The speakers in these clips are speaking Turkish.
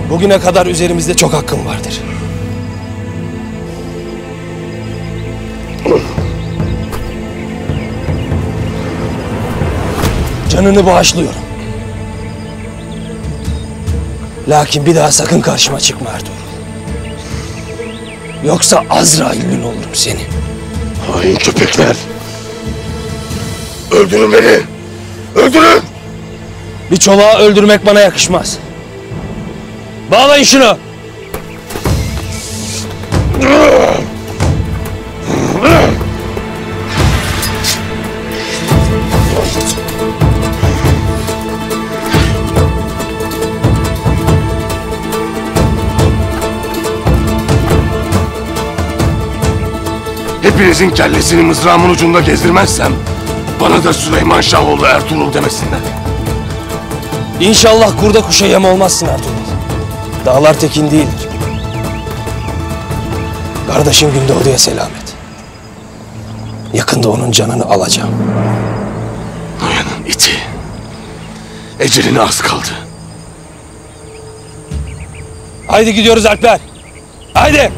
Bugüne kadar üzerimizde çok hakkın vardır. Canını bağışlıyorum. Lakin bir daha sakın karşıma çıkma Ertuğrul. Yoksa Azrail'in olurum seni. Hain köpekler! Öldürün beni! Öldürün! Bir çolağı öldürmek bana yakışmaz. Bağlayın şunu! Hepinizin kellesini mızrağımın ucunda gezdirmezsem bana da Süleyman Şahoğlu Ertuğrul demesinler. İnşallah kurda kuşa yem olmazsın Ertuğrul. Dağlar tekin değildir. Kardeşim Gündoğdu'ya selamet. Yakında onun canını alacağım. Noyan'ın iti. Eceline az kaldı. Haydi gidiyoruz Alper. Haydi.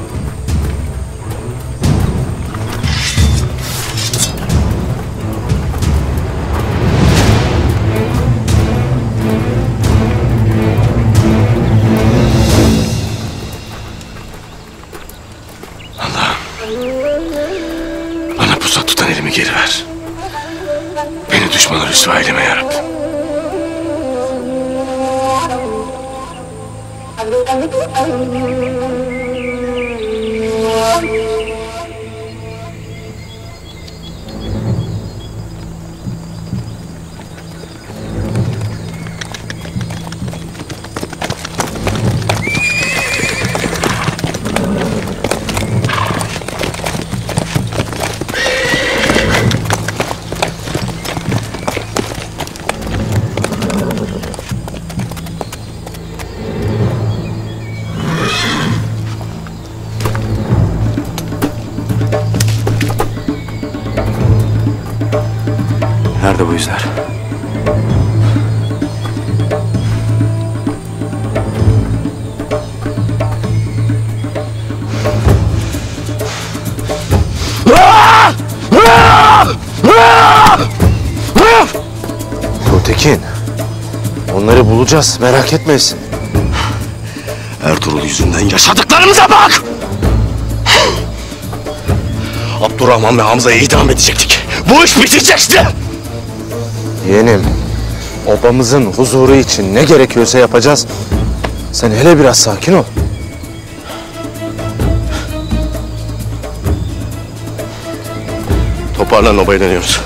Bana pusat tutan elimi geri ver. Beni düşmana rüsva eyleme yarabbim. Nerede bu izler? Tekin, onları bulacağız, merak etmesin. Ertuğrul yüzünden yaşadıklarımıza bak! Abdurrahman ve Hamza'yı idam edecektik. Bu iş bitecekti! Yeğenim, obamızın huzuru için ne gerekiyorsa yapacağız. Sen hele biraz sakin ol. Toparlan, obaya dönüyoruz.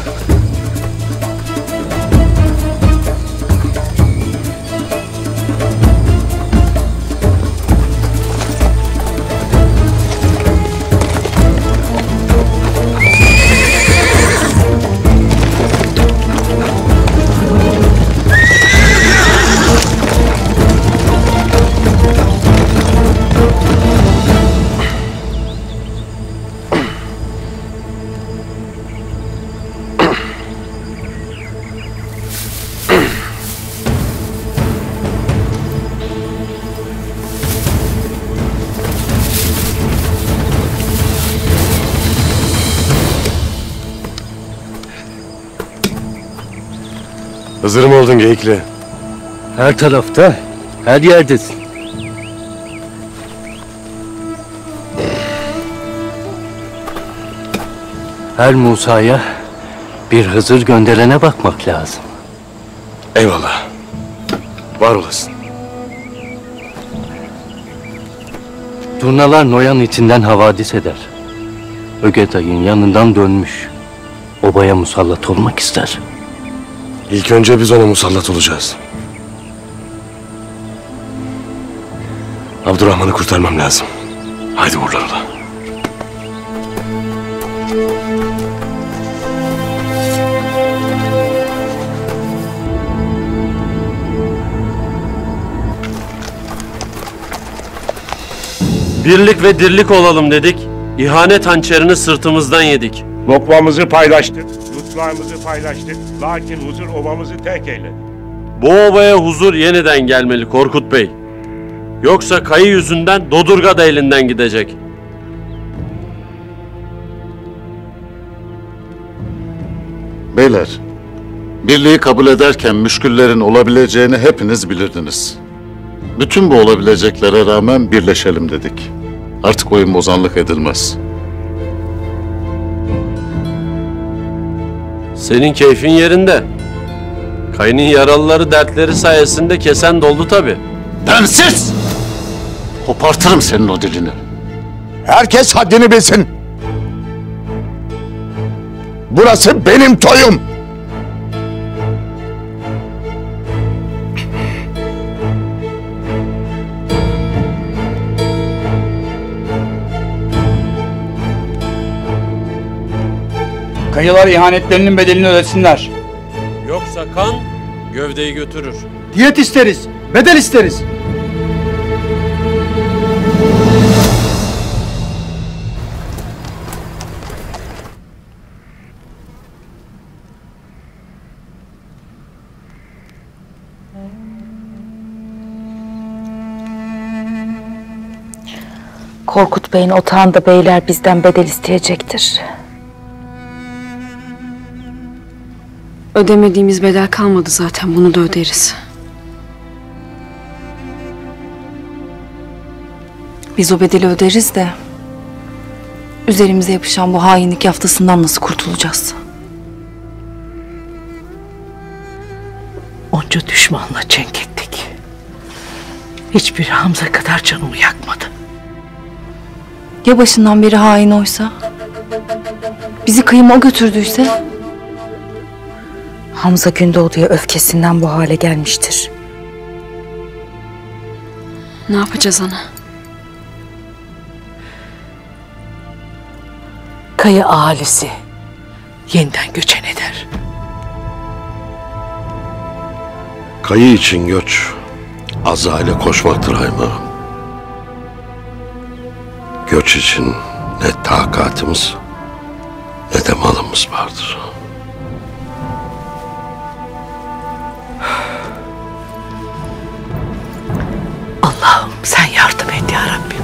Hızır mı oldun Geyikli? Her tarafta, her yerdesin. Her Musa'ya bir Hızır gönderene bakmak lazım. Eyvallah. Var olasın. Turnalar Noyan içinden havadis eder. Ögeday'ın yanından dönmüş. Obaya musallat olmak ister. İlk önce biz ona musallat olacağız. Abdurrahman'ı kurtarmam lazım. Haydi vurlar ula. Birlik ve dirlik olalım dedik. İhanet hançerini sırtımızdan yedik. Lokmamızı paylaştık, lütflarımızı paylaştık. Lakin huzur obamızı terk eyledi. Bu obaya huzur yeniden gelmeli Korkut Bey. Yoksa Kayı yüzünden Dodurga da elinden gidecek. Beyler, birliği kabul ederken müşküllerin olabileceğini hepiniz bilirdiniz. Bütün bu olabileceklere rağmen birleşelim dedik. Artık oyun bozanlık edilmez. Senin keyfin yerinde. Kayının yaralıları dertleri sayesinde kesen doldu tabii. Densiz! Kopartırım senin o dilini. Herkes haddini bilsin. Burası benim toyum. Kayılar ihanetlerinin bedelini ödesinler. Yoksa kan gövdeyi götürür. Diyet isteriz, bedel isteriz. Korkut Bey'in otağında beyler bizden bedel isteyecektir. Ödemediğimiz bedel kalmadı zaten, bunu da öderiz. Biz o bedeli öderiz de üzerimize yapışan bu hainlik yaftasından nasıl kurtulacağız? Onca düşmanla cenk ettik. Hiçbiri Hamza kadar canımı yakmadı. Ya başından beri hain oysa? Bizi kıyıma o götürdüyse? Hamza Gündoğdu'ya öfkesinden bu hale gelmiştir. Ne yapacağız ana? Kayı ahalisi yeniden göçen eder. Kayı için göç, azale koşmaktır Haymağım. Göç için ne takatimiz ne de malımız vardır. Allah'ım sen yardım et ya Rabbim.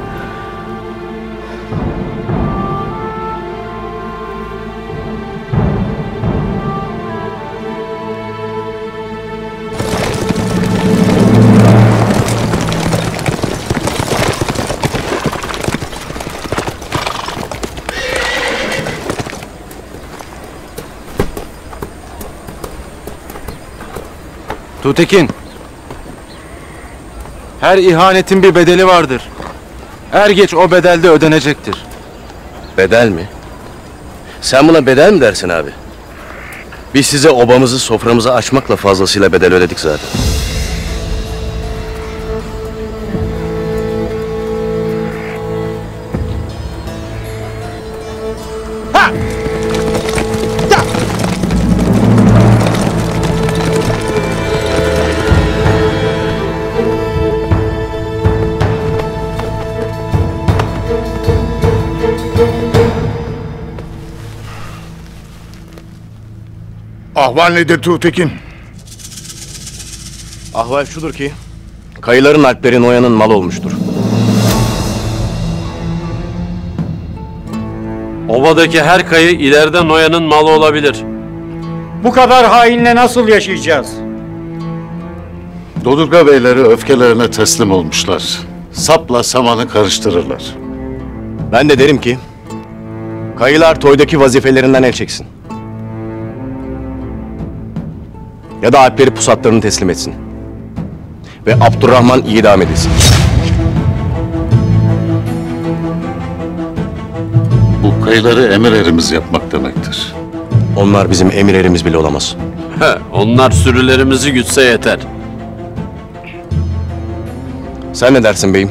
Tuğtekin. Her ihanetin bir bedeli vardır. Er geç o bedel de ödenecektir. Bedel mi? Sen buna bedel mi dersin abi? Biz size obamızı soframızı açmakla fazlasıyla bedel ödedik zaten. Ahval nedir Tuğtekin? Ahval şudur ki, kayıların alpleri Noyan'ın malı olmuştur. Ovadaki her kayı ileride Noyan'ın malı olabilir. Bu kadar hainle nasıl yaşayacağız? Dodurga beyleri öfkelerine teslim olmuşlar. Sapla samanı karıştırırlar. Ben de derim ki, kayılar toydaki vazifelerinden el çeksin. Ya da alpleri pusatlarını teslim etsin. Ve Abdurrahman idam edilsin. Bu kayıları emir erimiz yapmak demektir. Onlar bizim emir erimiz bile olamaz. Onlar sürülerimizi gütse yeter. Sen ne dersin beyim?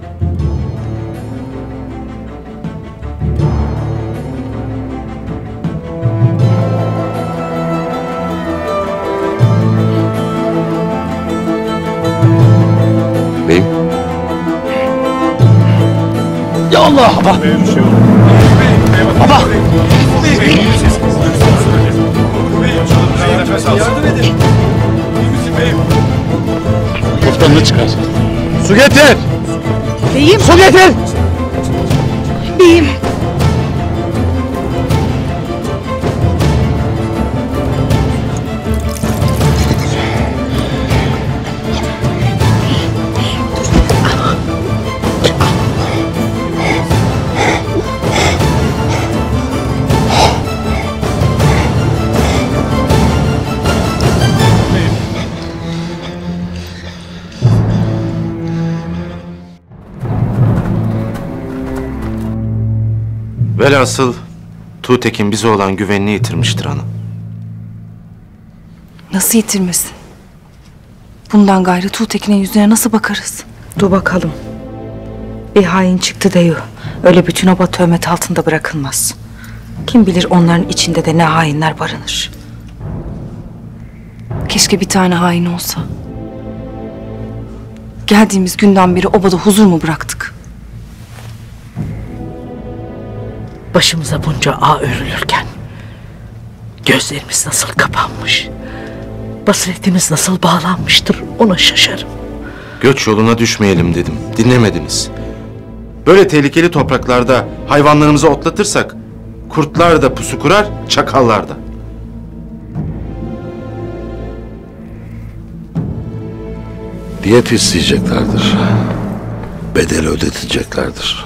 Beyim? Ya Allah! Baba! Baba! Koftanını çıkar. Su getir! Beyim. Su getir! Beyim. Velhasıl Tuğtekin bize olan güvenini yitirmiştir hanım. Nasıl yitirmesin? Bundan gayrı Tuğtekin'in yüzüne nasıl bakarız? Dur bakalım. Bir hain çıktı diyor. Öyle bütün oba töhmet altında bırakılmaz. Kim bilir onların içinde de ne hainler barınır. Keşke bir tane hain olsa. Geldiğimiz günden beri obada huzur mu bıraktık? Başımıza bunca ağ örülürken gözlerimiz nasıl kapanmış, basiretimiz nasıl bağlanmıştır ona şaşarım. Göç yoluna düşmeyelim dedim. Dinlemediniz. Böyle tehlikeli topraklarda hayvanlarımızı otlatırsak kurtlar da pusu kurar, çakallar da. Diyet isteyeceklerdir. Bedel ödeteceklerdir.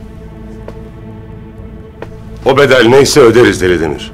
O bedel neyse öderiz Delidemir.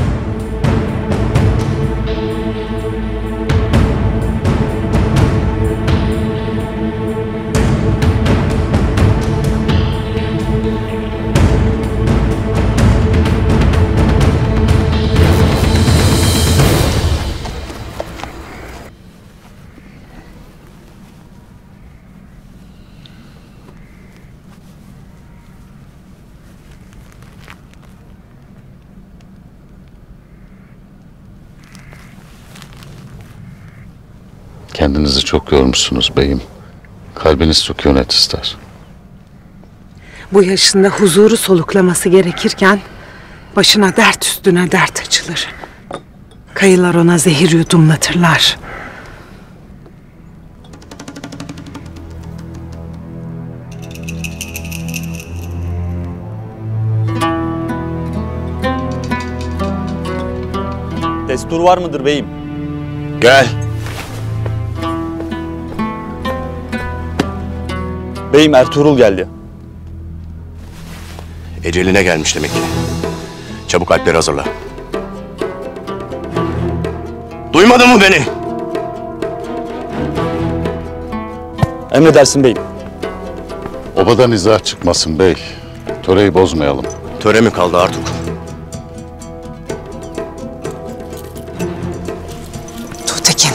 Kendinizi çok yormuşsunuz beyim. Kalbiniz sükunet ister. Bu yaşında huzuru soluklaması gerekirken başına dert üstüne dert açılır. Kayılar ona zehir yudumlatırlar. Destur var mıdır beyim? Gel. Beyim Ertuğrul geldi. Eceline gelmiş demek ki. Çabuk alpleri hazırla. Duymadın mı beni? Emredersin beyim. Obadan izah çıkmasın bey. Töreyi bozmayalım. Töre mi kaldı artık? Tuğtekin,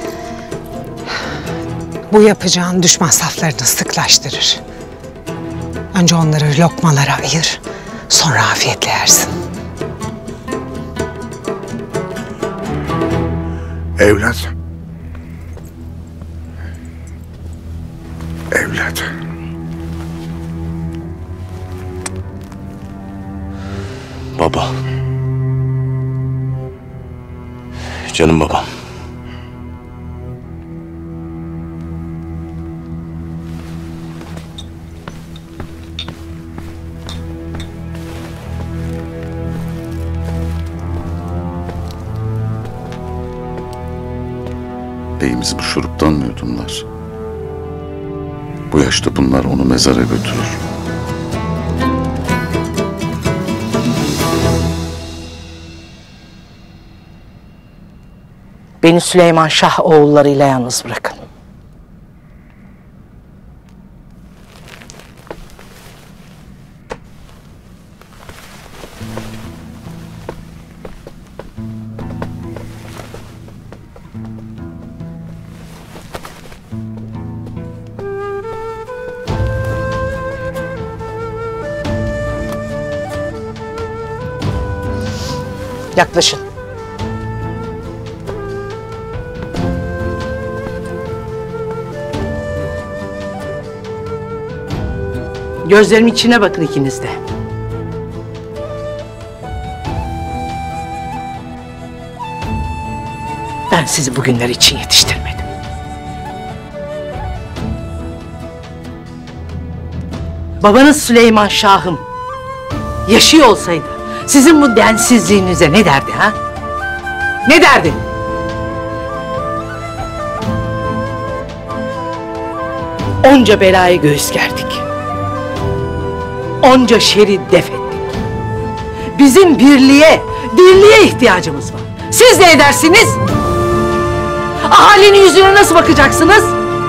bu yapacağın düşman saflarını sıklaştırır. Önce onları lokmalara ayır, sonra afiyetle yersin. Evlat. Evlat. Baba. Canım babam. Beyimizi bu şuruptan mı yudumlar? Bu yaşta bunlar onu mezara götürür. Beni Süleyman Şah oğullarıyla yalnız bırakın. Yaklaşın. Gözlerimin içine bakın ikiniz de. Ben sizi bugünler için yetiştirmedim. Babanız Süleyman Şah'ım yaşıyor olsaydı sizin bu densizliğinize ne derdi ha? Ne derdi? Onca belayı göğüs gerdik. Onca şeri def ettik. Bizim birliğe, dirliğe ihtiyacımız var. Siz ne edersiniz? Ahalinin yüzüne nasıl bakacaksınız?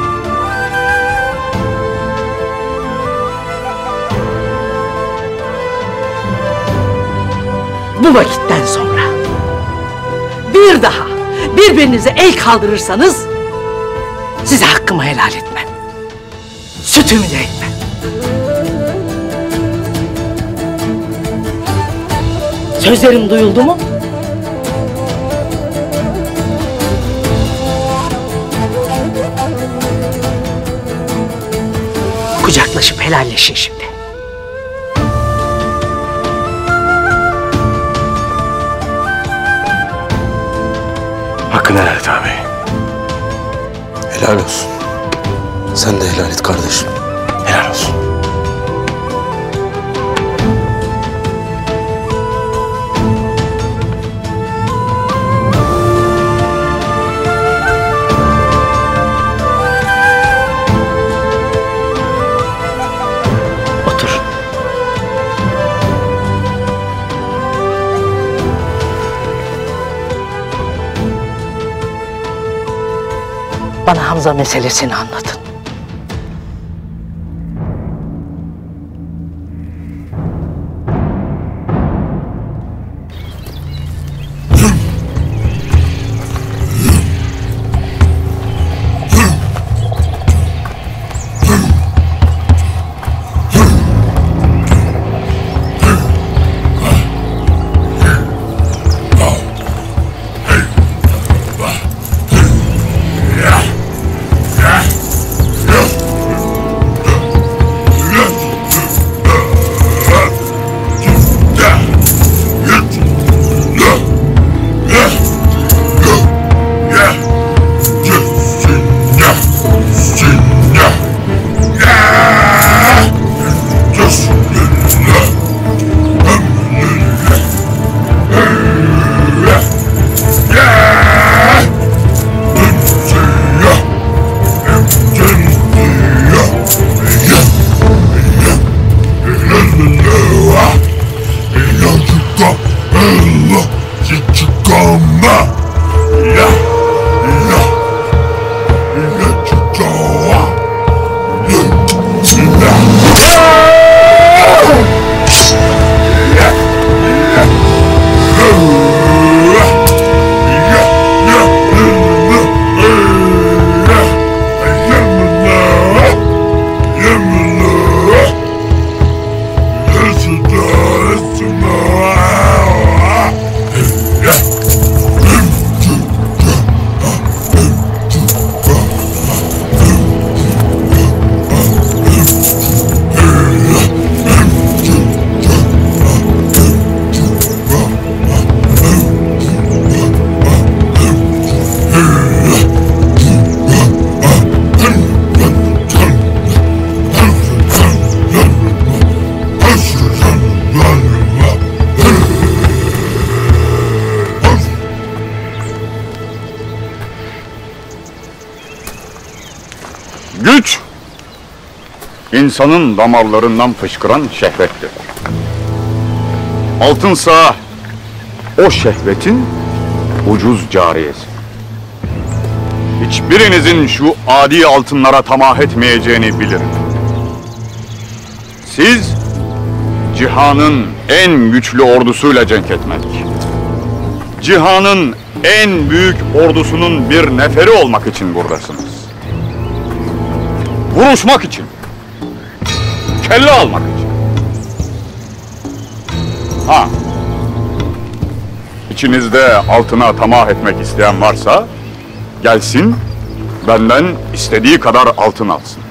Bu vakitten sonra bir daha birbirinize el kaldırırsanız size hakkımı helal etmem. Sütümü de etmem. Sözlerim duyuldu mu? Kucaklaşıp helalleşin şimdi. Hakkını helal et abi. Helal olsun. Sen de helal et kardeşim. Helal olsun. Otur. Bana Hamza meselesini anlatın. Güç, insanın damarlarından fışkıran şehvettir. Altınsa o şehvetin ucuz cariyesi. Hiçbirinizin şu adi altınlara tamah etmeyeceğini bilirim. Siz, cihanın en güçlü ordusuyla cenk etmek, cihanın en büyük ordusunun bir neferi olmak için buradasınız. Vuruşmak için, kelle almak için. Ha, içinizde altına tamah etmek isteyen varsa, gelsin, benden istediği kadar altın alsın.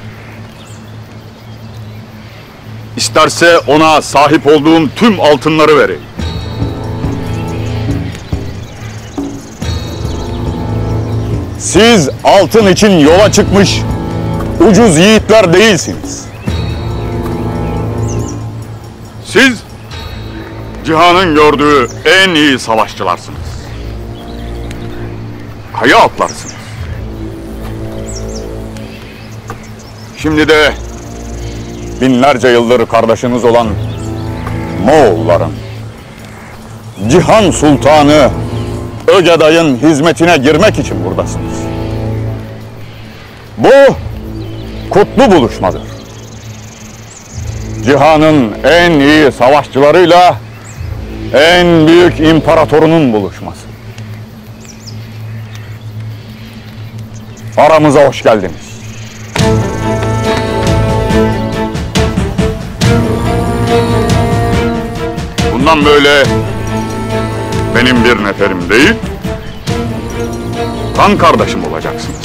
İsterse ona sahip olduğum tüm altınları vereyim. Siz altın için yola çıkmış ucuz yiğitler değilsiniz. Siz cihanın gördüğü en iyi savaşçılarsınız. Kaya atlarsınız. Şimdi de binlerce yıldır kardeşiniz olan Moğolların Cihan Sultanı Ögeday'ın hizmetine girmek için buradasınız. Bu kutlu buluşmadır. Cihanın en iyi savaşçılarıyla en büyük imparatorunun buluşması. Aramıza hoş geldiniz. Bundan böyle benim bir neferim değil, kan kardeşim olacaksınız.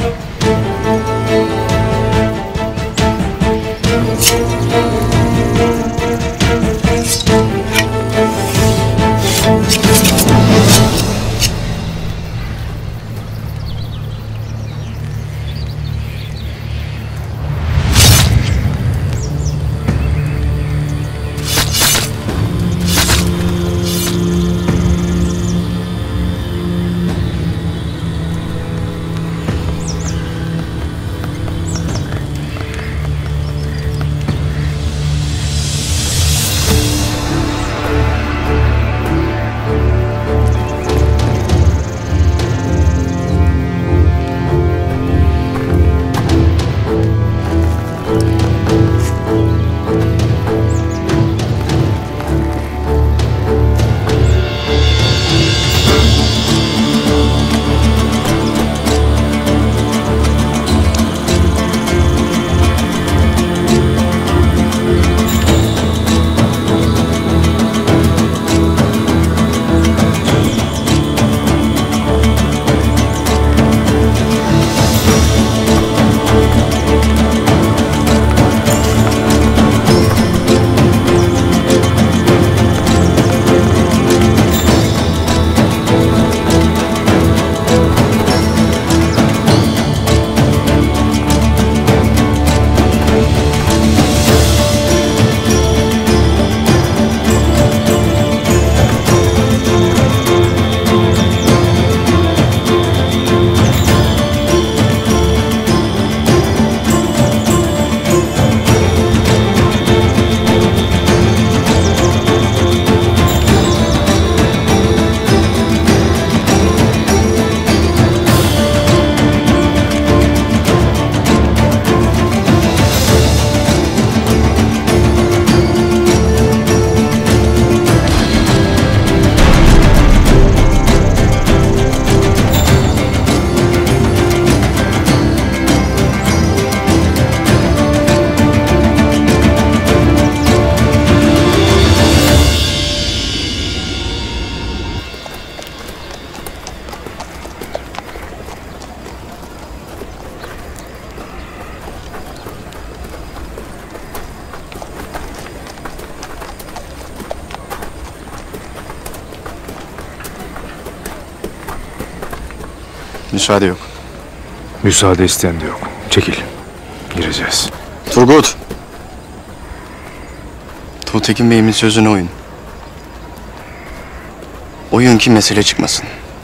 Müsaade yok. Müsaade isteyen de yok. Çekil. Gireceğiz. Turgut. Tuğtekin Bey'imin sözüne uyun. Oyun ki mesele çıkmasın.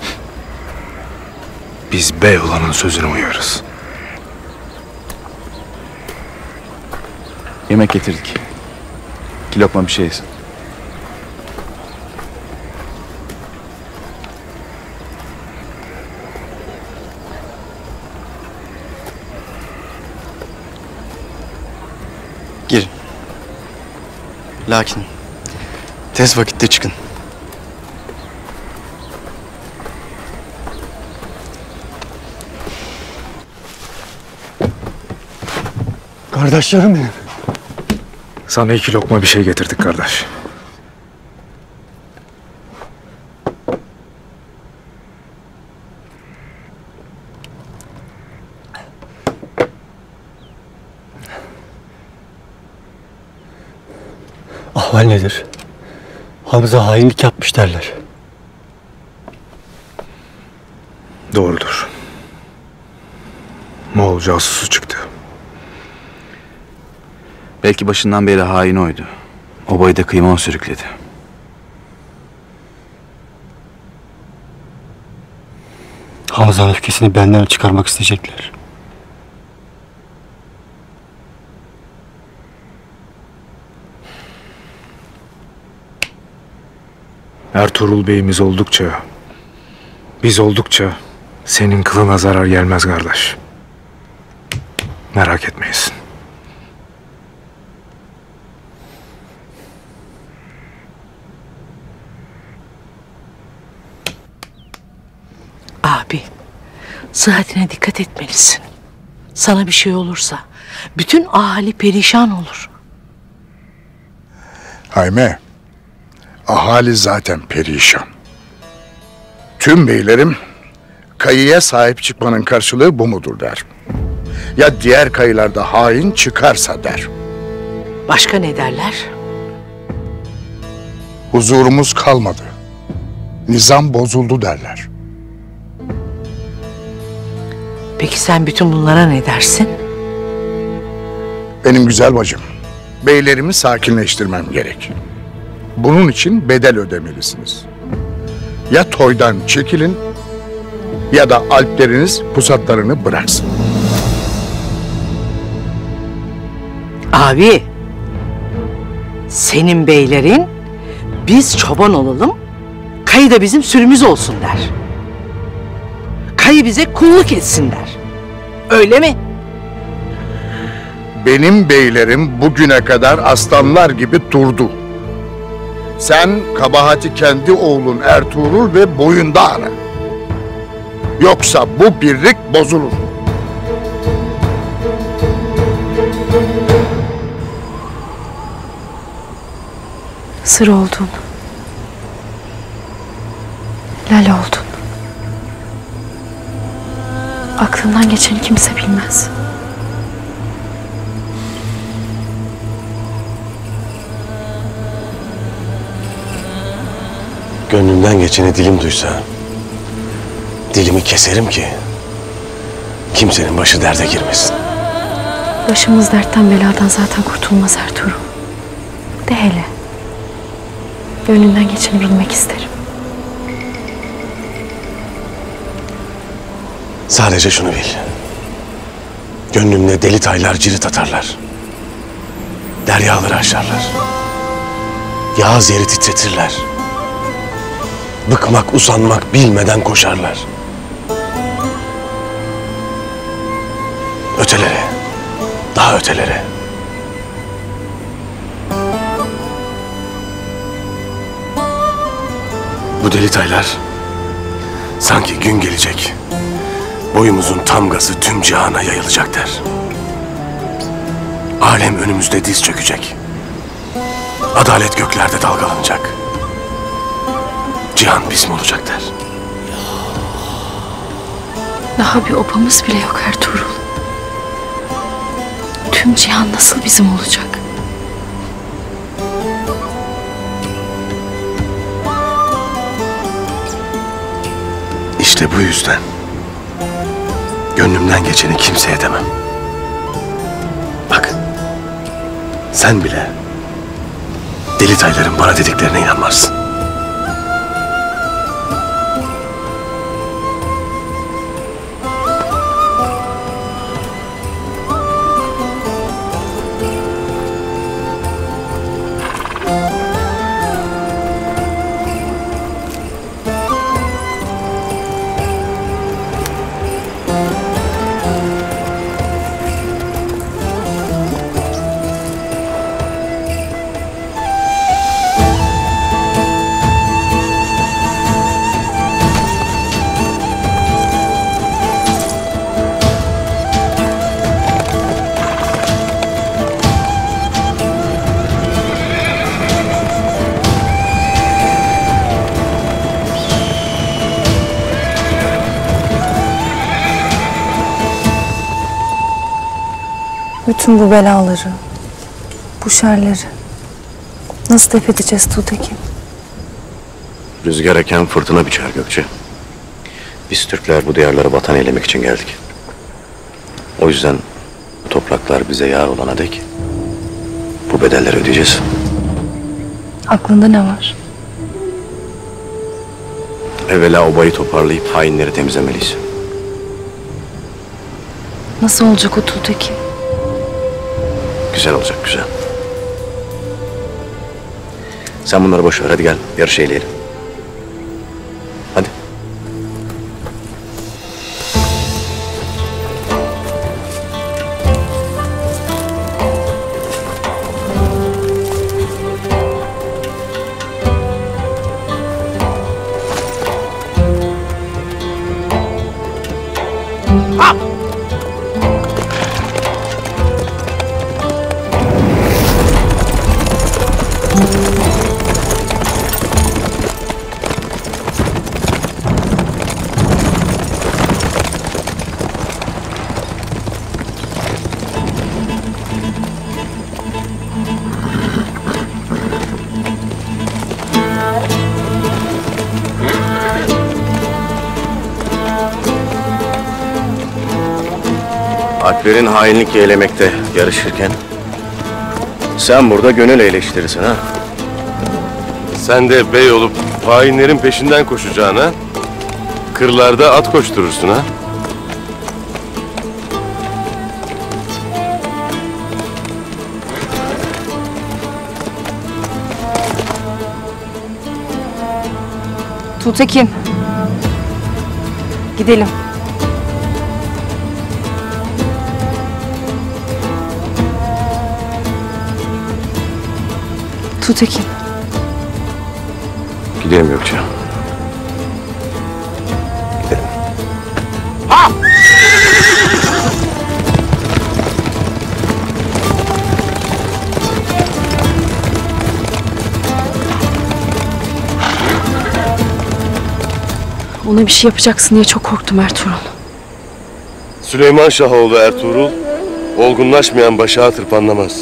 Biz bey olanın sözüne uyarız. Yemek getirdik. 2 lokma bir şey yesin. Girin. Lakin tez vakitte çıkın. Kardeşlerim benim. Sana 2 lokma bir şey getirdik kardeş. Ahval nedir? Hamza hainlik yapmış derler. Doğrudur. Moğol casusu çıktı. Belki başından beri hain oydu. Obayı da kıyıma o sürükledi. Hamza'nın öfkesini benden çıkarmak isteyecekler. Ertuğrul Bey'imiz oldukça, biz oldukça senin kılına zarar gelmez kardeş. Merak etmeyesin. Abi, sıhhatine dikkat etmelisin. Sana bir şey olursa bütün ahali perişan olur. Hayme, ahali zaten perişan. Tüm beylerim kayıya sahip çıkmanın karşılığı bu mudur der. Ya diğer kayılarda hain çıkarsa der. Başka ne derler? Huzurumuz kalmadı. Nizam bozuldu derler. Peki sen bütün bunlara ne dersin? Benim güzel bacım, beylerimi sakinleştirmem gerek. Bunun için bedel ödemelisiniz. Ya toydan çekilin ya da alpleriniz pusatlarını bıraksın. Abi, senin beylerin biz çoban olalım, kayı da bizim sürümüz olsun der. Kayı bize kulluk etsin der. Öyle mi? Benim beylerim bugüne kadar aslanlar gibi durdu. Sen kabahati kendi oğlun Ertuğrul ve boyunda ara. Yoksa bu birlik bozulur. Sır oldun. Lal oldun. Aklından geçeni kimse bilmez. Gönlümden geçeni dilim duysa, dilimi keserim ki kimsenin başı derde girmesin. Başımız dertten beladan zaten kurtulmaz Ertuğrul. De hele. Gönlünden geçeni bilmek isterim. Sadece şunu bil. Gönlümde deli taylar cirit atarlar. Deryaları aşarlar. Yağız yeri titretirler. Bıkmak, usanmak bilmeden koşarlar. Ötelere, daha ötelere. Bu deli taylar sanki gün gelecek. Boyumuzun tamgası tüm cihana yayılacak der. Alem önümüzde diz çökecek. Adalet göklerde dalgalanacak. Cihan bizim olacak der. Daha bir obamız bile yok Ertuğrul. Tüm cihan nasıl bizim olacak? İşte bu yüzden gönlümden geçeni kimseye demem. Bak, sen bile deli tayların bana dediklerine inanmazsın. Bütün bu belaları, bu şerleri nasıl def edeceğiz Tuğtekin? Rüzgar eken fırtına biçer Gökçe. Biz Türkler bu diyarlara vatan eylemek için geldik. O yüzden bu topraklar bize yar olana dek bu bedelleri ödeyeceğiz. Aklında ne var? Evvela obayı toparlayıp hainleri temizlemeliyiz. Nasıl olacak o Tuğtekin? Güzel olacak, güzel. Sen bunları boş ver, hadi gel yarış eyleyelim. Hadi. Alplerin hainlik eylemekte yarışırken sen burada gönül eğleştirirsin ha. Sen de bey olup hainlerin peşinden koşacağına kırlarda at koşturursun ha. Tuğtekin. Gidelim. Tuğtekin. Gidelim Gökçe. Gidelim. Ona bir şey yapacaksın diye çok korktum Ertuğrul. Süleyman Şahoğlu Ertuğrul, olgunlaşmayan başağı tırpanlamaz.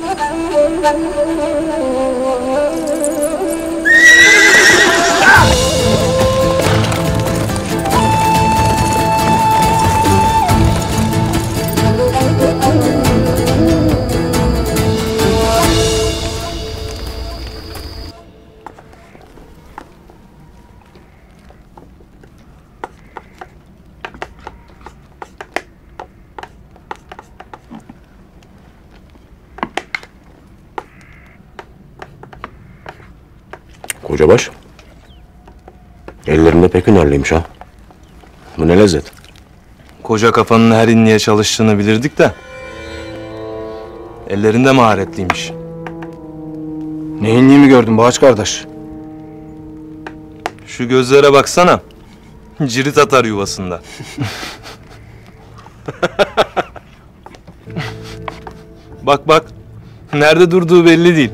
Kocabaş. Ellerinde pek hünerliymiş ha. Bu ne lezzet. Koca kafanın her inliğe çalıştığını bilirdik de ellerinde maharetliymiş. Ne inliğimi gördün Bağaç kardeş? Şu gözlere baksana. Cirit atar yuvasında. Bak bak. Nerede durduğu belli değil.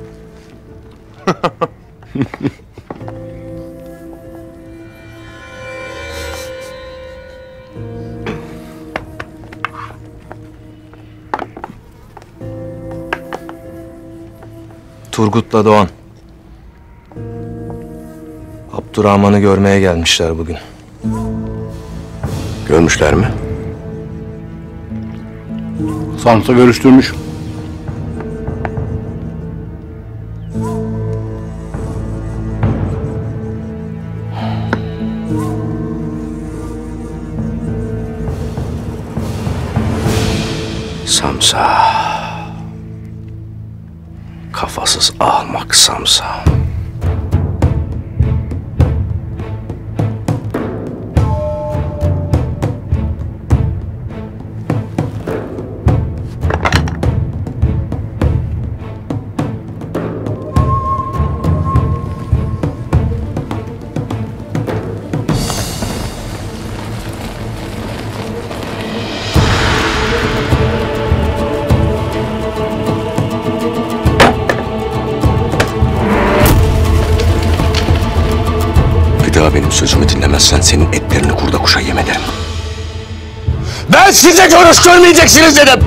Turgut'la Doğan. Abdurrahman'ı görmeye gelmişler bugün. Görmüşler mi? Samsa görüştürmüş. Samsa. Kafasız ahmak Samsa. Benim sözümü dinlemezsen senin etlerini kurda kuşa yem ederim. Ben size görüş görmeyeceksiniz dedim.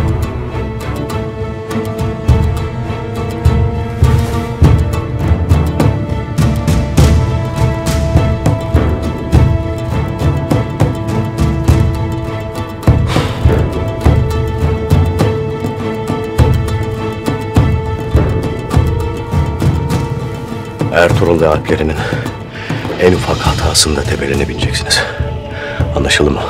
Ertuğrul ve alplerinin en ufak hatasında tepelerine bineceksiniz. Anlaşıldı mı?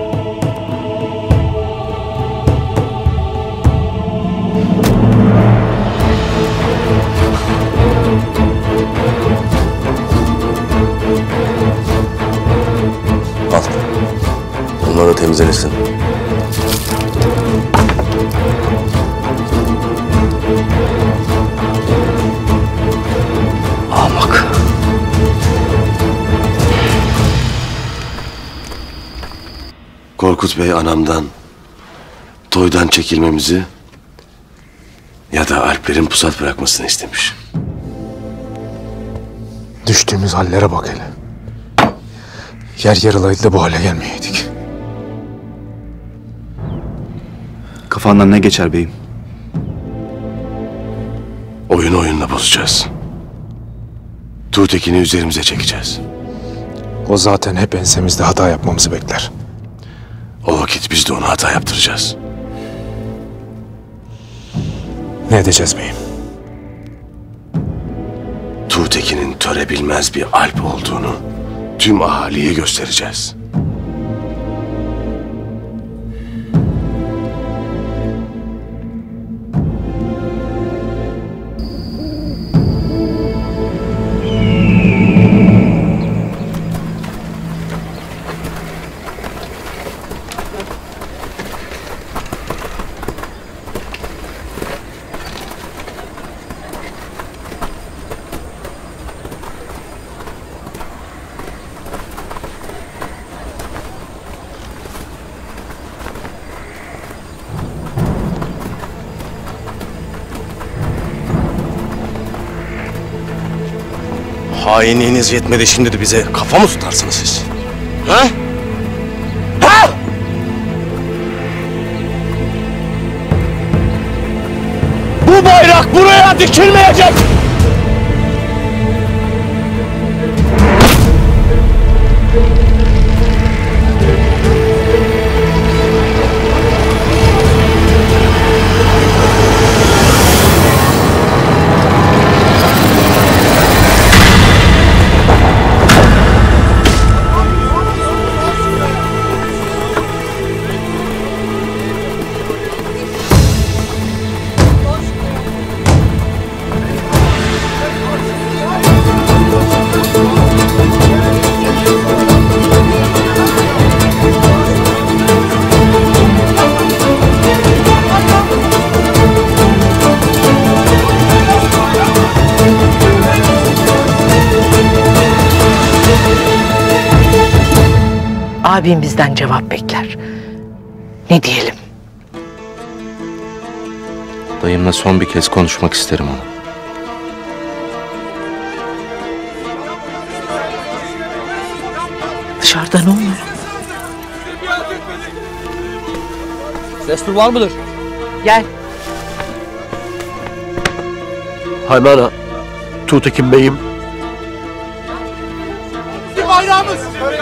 Al. Bunları temizlesin. Ahmak. Korkut Bey anamdan, toydan çekilmemizi ya da Alplerin pusat bırakmasını istemiş. Düştüğümüz hallere bak hele. Yer yarılaydı da bu hale gelmeyeydik. Kafandan ne geçer beyim? Oyunu oyunla bozacağız. Tuğtekin'i üzerimize çekeceğiz. O zaten hep ensemizde hata yapmamızı bekler. O vakit biz de ona hata yaptıracağız. Ne edeceğiz beyim? Tuğtekin'in töre bilmez bir Alp olduğunu tüm ahaliye göstereceğiz. Hainliğiniz yetmedi, şimdi de bize kafa mı tutarsınız siz? Ha? Ha? Bu bayrak buraya dikilmeyecek! Abim bizden cevap bekler. Ne diyelim? Dayımla son bir kez konuşmak isterim ama. Dışarıda ne olur? Destur var mıdır? Gel. Haymana, Tuğtekin Bey'im. Bayrağımız!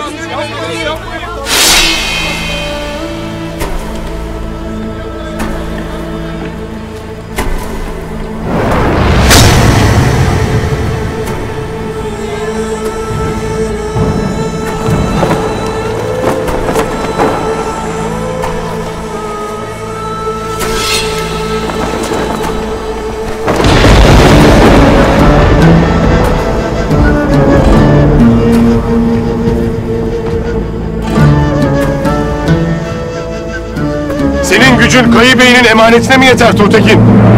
Senin gücün Kayı Bey'in emanetine mi yeter Tuğtekin?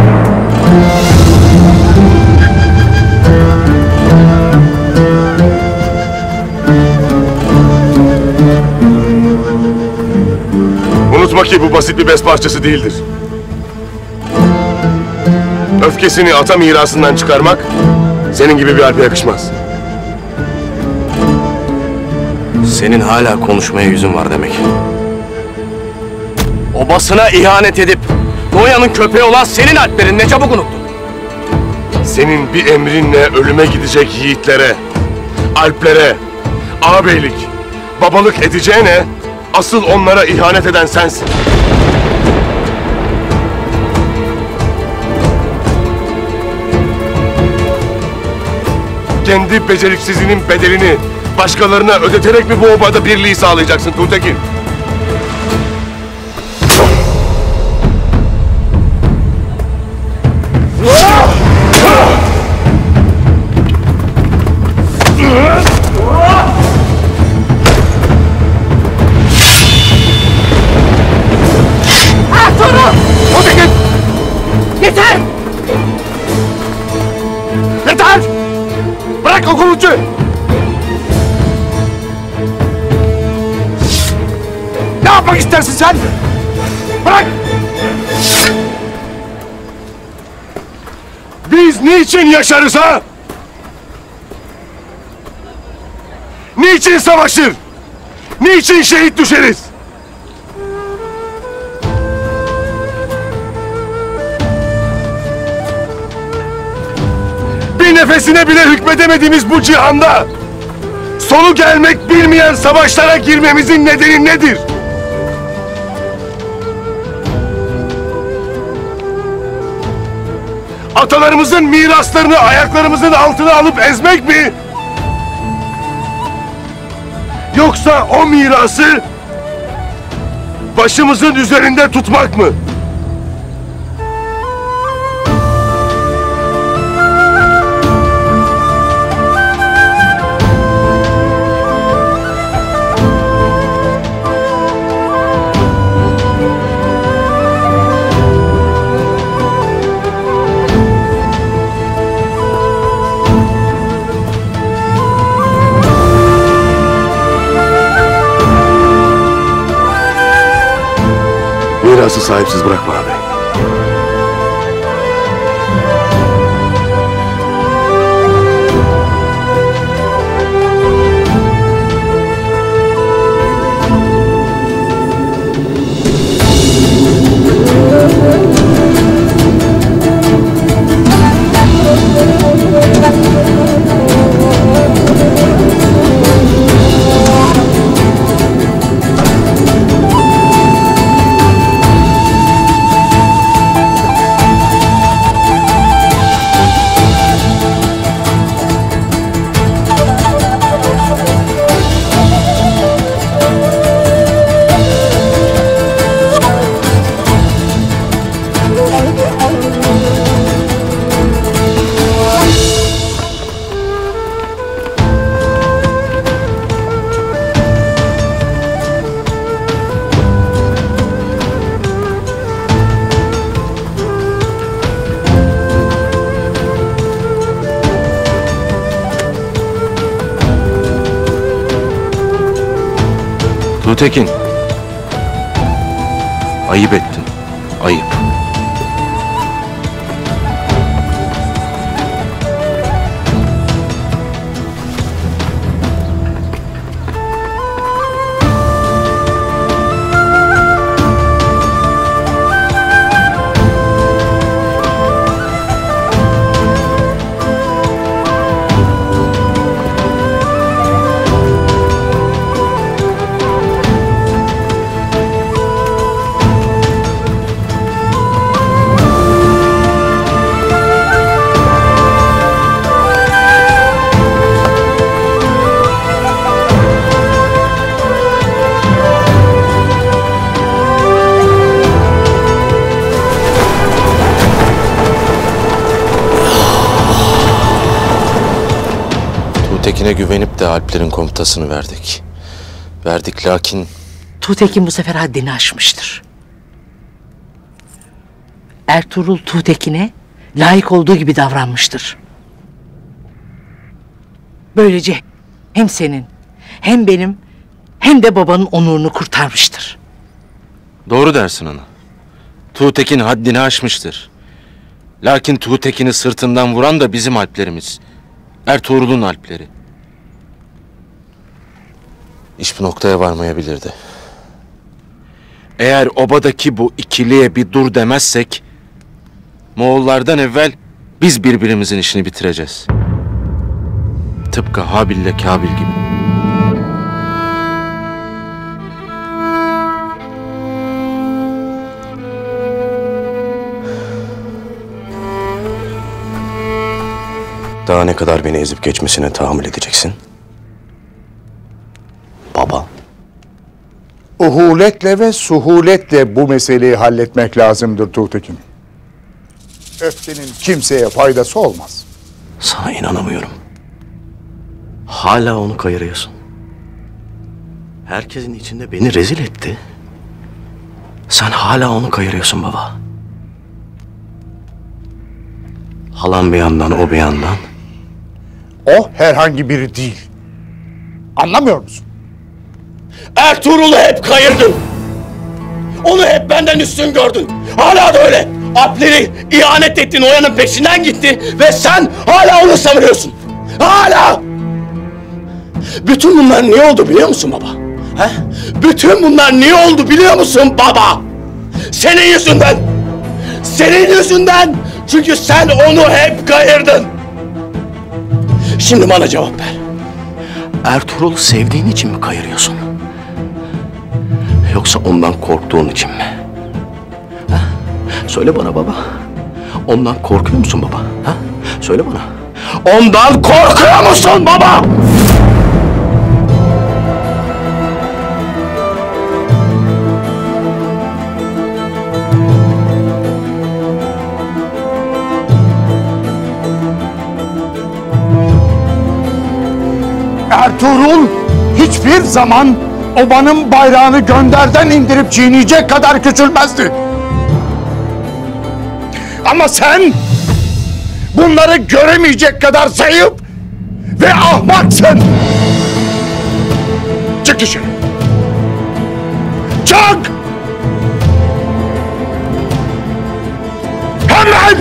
Unutma ki bu basit bir bez parçası değildir. Öfkesini ata mirasından çıkarmak senin gibi bir alpe yakışmaz. Senin hala konuşmaya yüzün var demek. Obasına ihanet edip Noyan'ın köpeği olan senin alplerin ne çabuk unuttun. Senin bir emrinle ölüme gidecek yiğitlere, alplere, ağabeylik, babalık edeceğine asıl onlara ihanet eden sensin. kendi beceriksizliğinin bedelini başkalarına ödeterek mi bu obada birliği sağlayacaksın Tuğtekin? Ertuğrul! Tuğtekin! Yeter! Yeter! Bırak o komutu! Ne yapmak istersin sen? Bırak! Biz niçin yaşarız ha? Niçin savaşır? Niçin şehit düşeriz? Bir nefesine bile hükmedemediğimiz bu cihanda sonu gelmek bilmeyen savaşlara girmemizin nedeni nedir? Atalarımızın miraslarını ayaklarımızın altına alıp ezmek mi? Yoksa o mirası başımızın üzerinde tutmak mı? Mirası sahipsiz bırakma abi. Tuğtekin. Ayıp ettin. Ayıp. Tuğtekin'e güvenip de Alplerin komutasını verdik. Verdik lakin... Tuğtekin bu sefer haddini aşmıştır. Ertuğrul Tuğtekin'e layık olduğu gibi davranmıştır. Böylece hem senin, hem benim, hem de babanın onurunu kurtarmıştır. Doğru dersin ana. Tuğtekin haddini aşmıştır. Lakin Tuğtekin'i sırtından vuran da bizim Alplerimiz. Ertuğrul'un Alpleri. İş bu noktaya varmayabilirdi. Eğer obadaki bu ikiliye bir dur demezsek... Moğollardan evvel biz birbirimizin işini bitireceğiz. Tıpkı Habil'le Kabil gibi. Daha ne kadar beni ezip geçmesine tahammül edeceksin? Baba. Uhuletle ve suhuletle bu meseleyi halletmek lazımdır Tuğtekin. Öfkenin kimseye faydası olmaz. Sana inanamıyorum. Hala onu kayırıyorsun. Herkesin içinde beni rezil etti. Sen hala onu kayırıyorsun baba. Halam bir yandan, o bir yandan. O herhangi biri değil. Anlamıyor musun? Ertuğrul'u hep kayırdın. Onu hep benden üstün gördün. Hala da öyle. Alpleri ihanet ettin, Oya'nın peşinden gitti ve sen hala onu savunuyorsun. Hala! Bütün bunlar niye oldu biliyor musun baba? He? Bütün bunlar niye oldu biliyor musun baba? Senin yüzünden! Senin yüzünden! Çünkü sen onu hep kayırdın. Şimdi bana cevap ver. Ertuğrul'u sevdiğin için mi kayırıyorsun? Yoksa ondan korktuğun için mi? Ha? Söyle bana baba. Ondan korkuyor musun baba? Ha? Söyle bana. Ondan korkuyor musun baba? Ertuğrul hiçbir zaman obanın bayrağını gönderden indirip çiğneyecek kadar küçülmezdi. Ama sen bunları göremeyecek kadar zayıf ve ahmaksın. Çık dışarı. Çık! Hemen!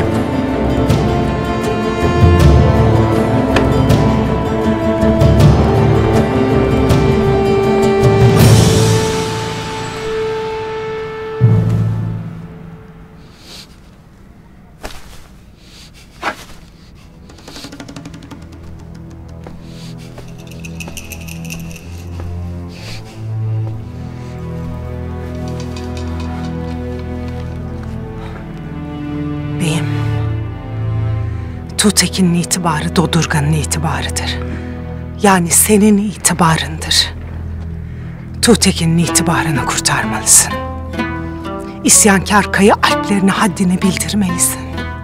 Beyim, Tuğtekin'in itibarı Dodurgan'ın itibarıdır. Yani senin itibarındır. Tuğtekin'in itibarını kurtarmalısın. İsyankâr Kayı alplerine haddini bildirmelisin.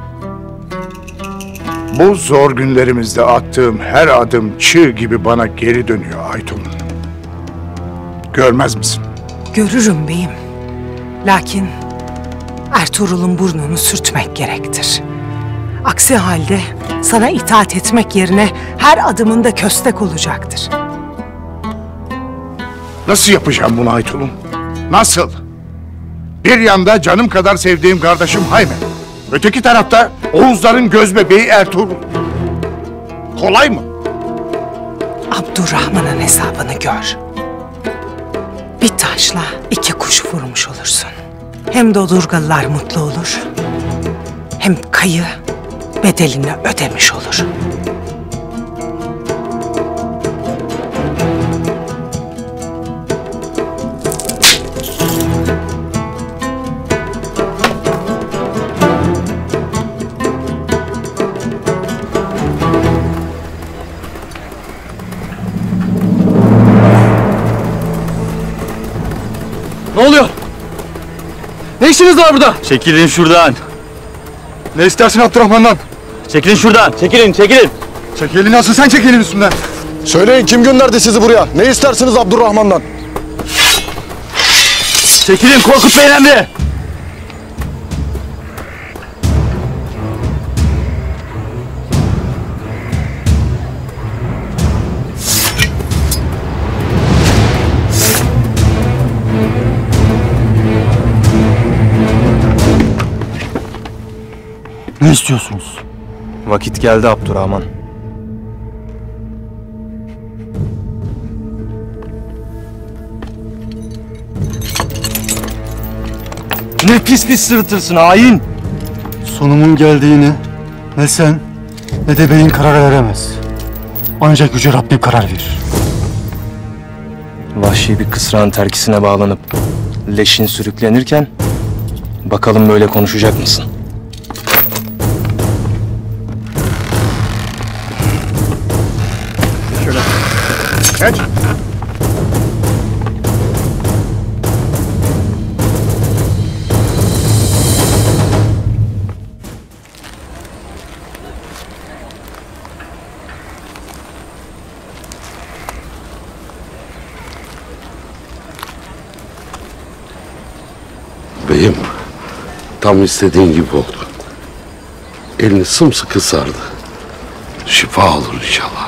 Bu zor günlerimizde attığım her adım çığ gibi bana geri dönüyor Aytun. Görmez misin? Görürüm beyim. Lakin Ertuğrul'un burnunu sürtmek gerektir. Aksi halde sana itaat etmek yerine her adımında köstek olacaktır. Nasıl yapacağım bunu Aytun'um? Nasıl? Bir yanda canım kadar sevdiğim kardeşim Hayme. Öteki tarafta Oğuzların gözbebeği Ertuğrul. Kolay mı? Abdurrahman'ın hesabını gör. Bir taşla iki kuş vurmuş olursun. Hem Dodurgalılar mutlu olur, hem Kayı bedelini ödemiş olur. Ne oluyor? Ne işiniz var burada? Çekilin şuradan. Ne istersin Abdurrahman'dan? Çekilin şuradan. Çekilin, çekilin. Çekilin, asıl sen çekilin üstümden. Söyleyin, kim gönderdi sizi buraya? Ne istersiniz Abdurrahman'dan? Çekilin, Korkut Bey'in emri. Ne istiyorsunuz? Vakit geldi Abdurrahman. Ne pis pis sırıtırsın hain! Sonumun geldiğini ne sen ne de beyin karar veremez. Ancak Yüce Rabbim karar verir. Vahşi bir kısrağın terkisine bağlanıp leşin sürüklenirken bakalım böyle konuşacak mısın? Tam istediğin gibi oldu. Elini sımsıkı sardı. Şifa olur inşallah.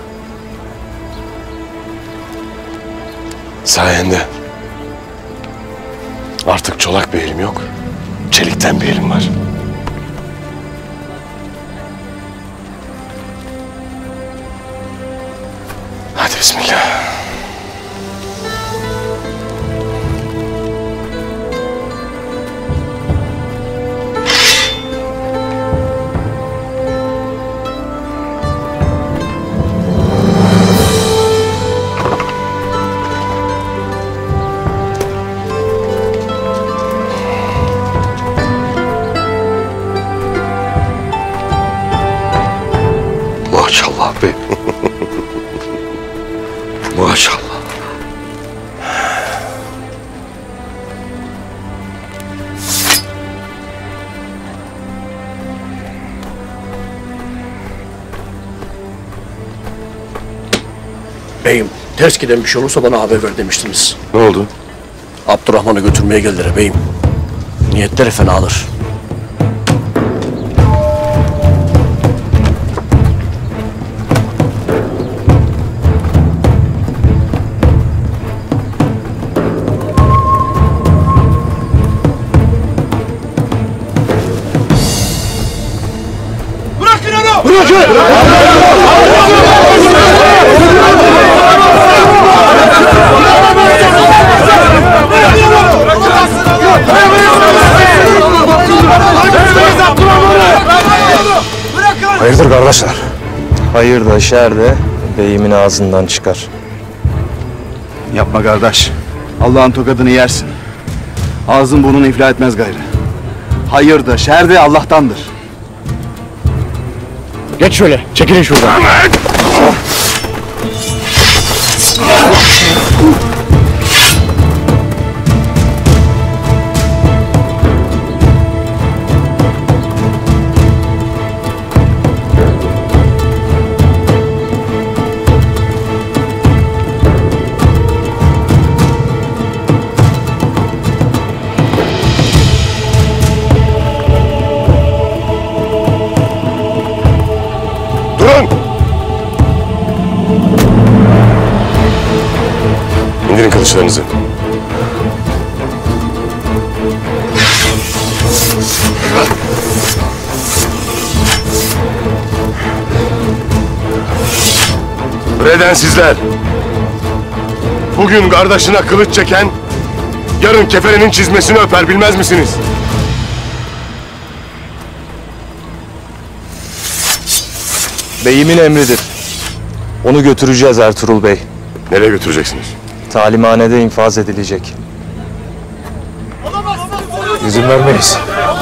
Sayende. Artık çolak bir elim yok. Çelikten bir elim var. Hadi bismillah. Maşallah be. Maşallah. Beyim, ters giden bir şey olursa bana haber ver demiştiniz. Ne oldu? Abdurrahman'ı götürmeye geldiler beyim. Niyetleri fenadır. Bırakın onu! Hayırdır kardeşler? Hayır da şer de beyimin ağzından çıkar. Yapma kardeş. Allah'ın tokadını yersin. Ağzın burnunu iflah etmez gayrı. Hayır da şer de Allah'tandır. Geç şöyle, çekilin şuradan. Durun! İndirin kılıçlarınızı. Redensizler! Bugün kardeşine kılıç çeken, yarın kefenenin çizmesini öper, bilmez misiniz? Beyimin emridir. Onu götüreceğiz Ertuğrul Bey. Nereye götüreceksiniz? Talimhanede infaz edilecek. İzin vermeyiz.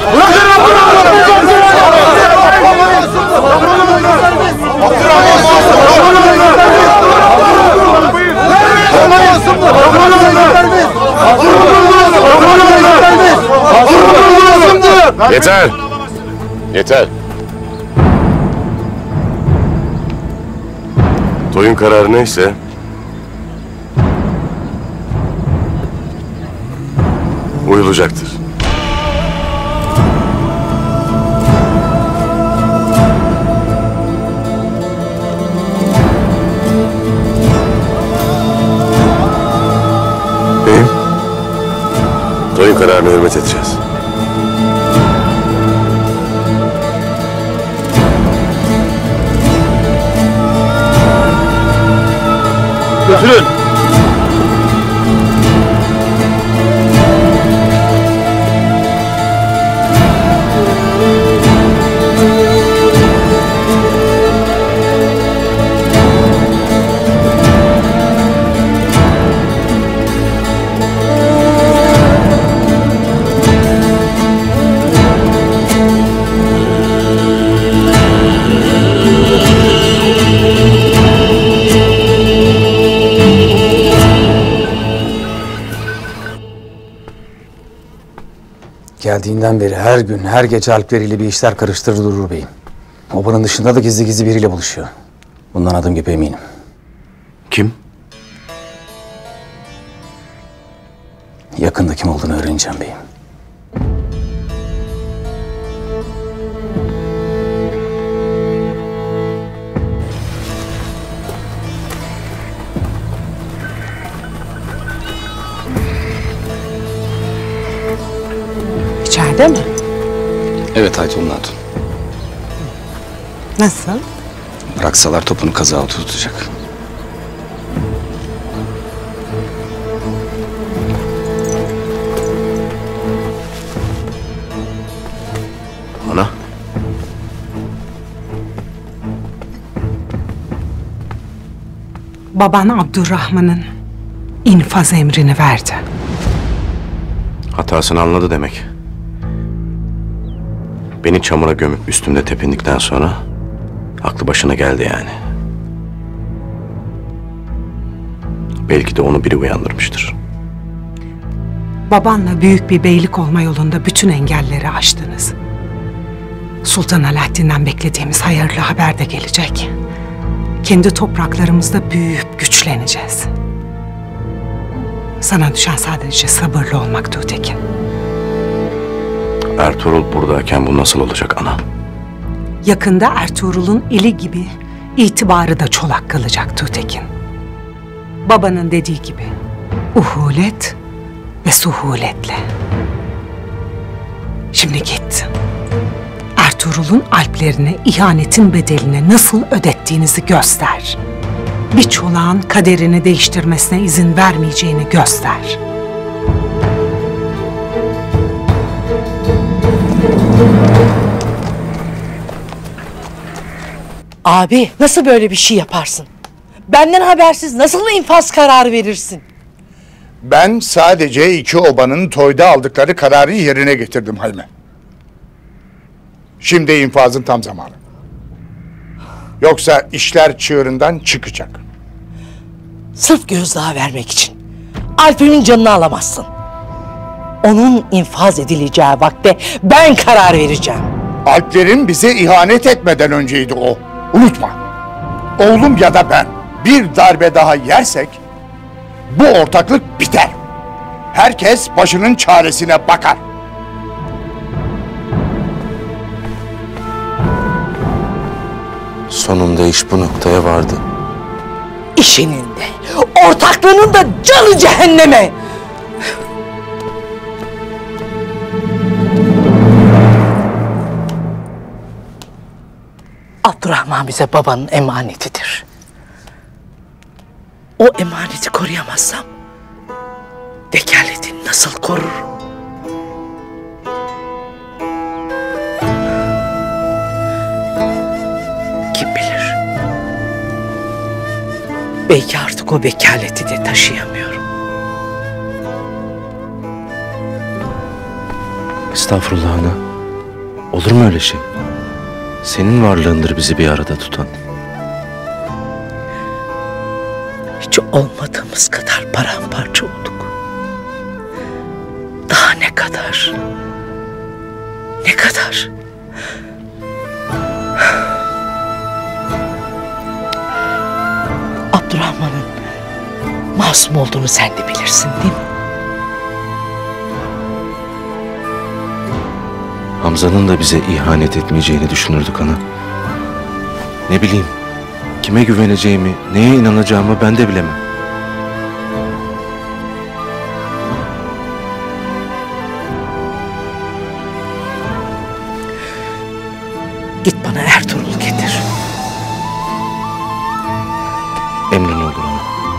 Yeter! Yeter! Toyun kararı neyse uyulacaktır. Beyim. Toyun kararına hürmet edeceğiz. Götürün. Geldiğinden beri her gün, her gece alpleriyle bir işler karıştırır durur beyim. Obanın dışında da gizli gizli biriyle buluşuyor. Bundan adım gibi eminim. Kim? Yakında kim olduğunu öğreneceğim beyim. değil mi? Evet Aytun Hatun. Nasıl? Bıraksalar topunu kazağa oturtacak. Ana. Baban Abdurrahman'ın infaz emrini verdi. Hatasını anladı demek. Beni çamura gömüp üstümde tepindikten sonra aklı başına geldi yani. Belki de onu biri uyandırmıştır. Babanla büyük bir beylik olma yolunda bütün engelleri aştınız. Sultan Alaaddin'den beklediğimiz hayırlı haber de gelecek. Kendi topraklarımızda büyüyüp güçleneceğiz. Sana düşen sadece sabırlı olmak Tuğtekin. Ertuğrul buradayken bu nasıl olacak ana? Yakında Ertuğrul'un eli gibi itibarı da çolak kalacak Tuğtekin. Babanın dediği gibi uhulet ve suhuletle. Şimdi git. Ertuğrul'un Alplerine ihanetin bedelini nasıl ödettiğinizi göster. Bir çolağın kaderini değiştirmesine izin vermeyeceğini göster. Abi nasıl böyle bir şey yaparsın? Benden habersiz nasıl infaz kararı verirsin? Ben sadece iki obanın toyda aldıkları kararı yerine getirdim Hayme. Şimdi infazın tam zamanı. Yoksa işler çığırından çıkacak. Sırf gözdağı vermek için Alp'in canını alamazsın. Onun infaz edileceği vakte ben karar vereceğim. Alplerin bize ihanet etmeden önceydi o. Unutma. Oğlum ya da ben bir darbe daha yersek bu ortaklık biter. Herkes başının çaresine bakar. Sonunda iş bu noktaya vardı. İşinin de, ortaklığının da canı cehenneme! Abdurrahman bize babanın emanetidir. O emaneti koruyamazsam vekaletini nasıl korurum? Kim bilir? Belki artık o vekaleti de taşıyamıyorum. Estağfurullah ana. Olur mu öyle şey? Senin varlığındır bizi bir arada tutan. Hiç olmadığımız kadar paramparça olduk. Daha ne kadar? Ne kadar? Abdurrahman'ın masum olduğunu sen de bilirsin değil mi? Hamza'nın da bize ihanet etmeyeceğini düşünürdük ana. Ne bileyim, kime güveneceğimi, neye inanacağımı ben de bilemem. Git bana Ertuğrul'u getir. Emrin olur ana.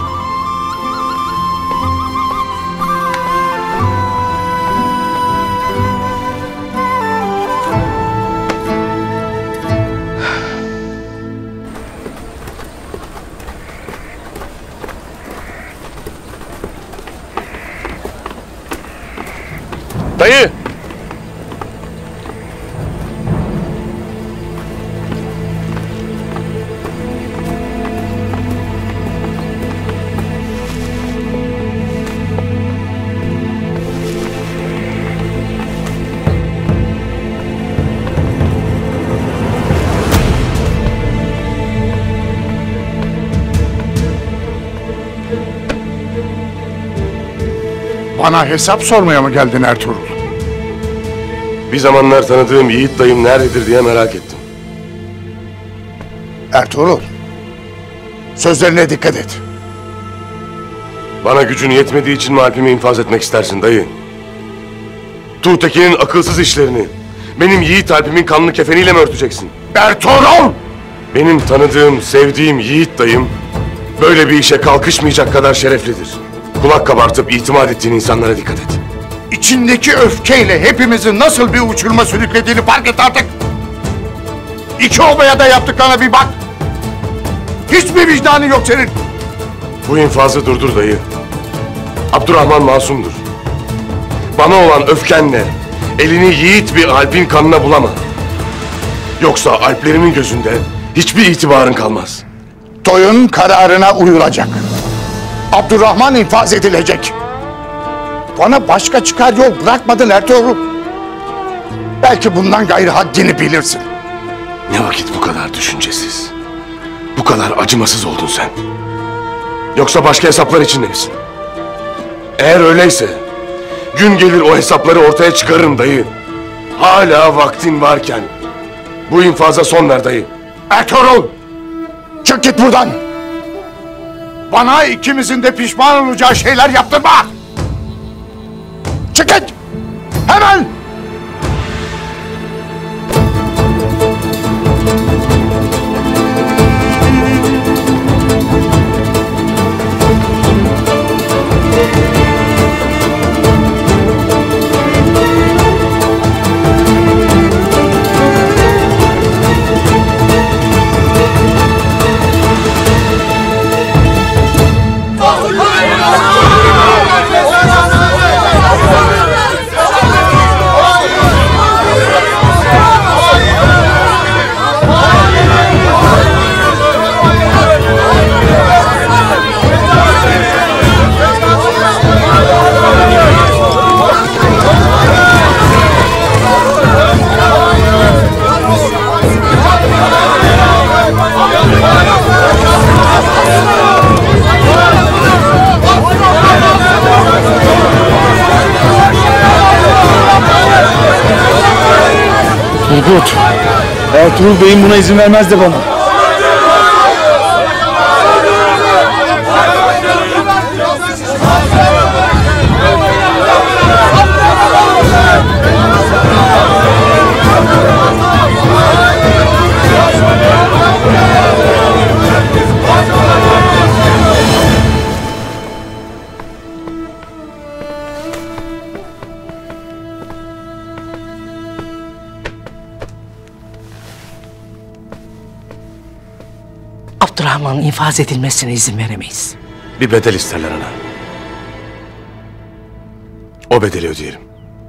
Dayı! Bana hesap sormaya mı geldin Ertuğrul? Bir zamanlar tanıdığım Yiğit dayım nerededir diye merak ettim. Ertuğrul, sözlerine dikkat et. Bana gücün yetmediği için mi Alp'imi infaz etmek istersin dayı? Tuğtekin'in akılsız işlerini benim Yiğit Alp'imin kanlı kefeniyle mi örteceksin? Ertuğrul! Benim tanıdığım, sevdiğim Yiğit dayım böyle bir işe kalkışmayacak kadar şereflidir. Kulak kabartıp itimat ettiğin insanlara dikkat et. İçindeki öfkeyle hepimizi nasıl bir uçuruma sürüklediğini fark et artık. İki obaya da yaptıklarına bir bak. Hiçbir vicdanı yok senin. Bu infazı durdur dayı. Abdurrahman masumdur. Bana olan öfkenle elini yiğit bir Alp'in kanına bulama. Yoksa Alplerimin gözünde hiçbir itibarın kalmaz. Toy'un kararına uyulacak. Abdurrahman infaz edilecek. Bana başka çıkar yol bırakmadın Ertuğrul. Belki bundan gayrı haddini bilirsin. Ne vakit bu kadar düşüncesiz, bu kadar acımasız oldun sen? Yoksa başka hesaplar içinde misin? Eğer öyleyse gün gelir o hesapları ortaya çıkarırım dayı. Hala vaktin varken bu infaza son ver dayı. Ertuğrul! Çık git buradan! Bana ikimizin de pişman olacağı şeyler yaptırma! Çık git! Hemen! Turgut, Ertuğrul Bey'in buna izin vermezdi bana. Abdurrahman'ın infaz edilmesine izin veremeyiz. Bir bedel isterler ana. O bedeli ödeyelim.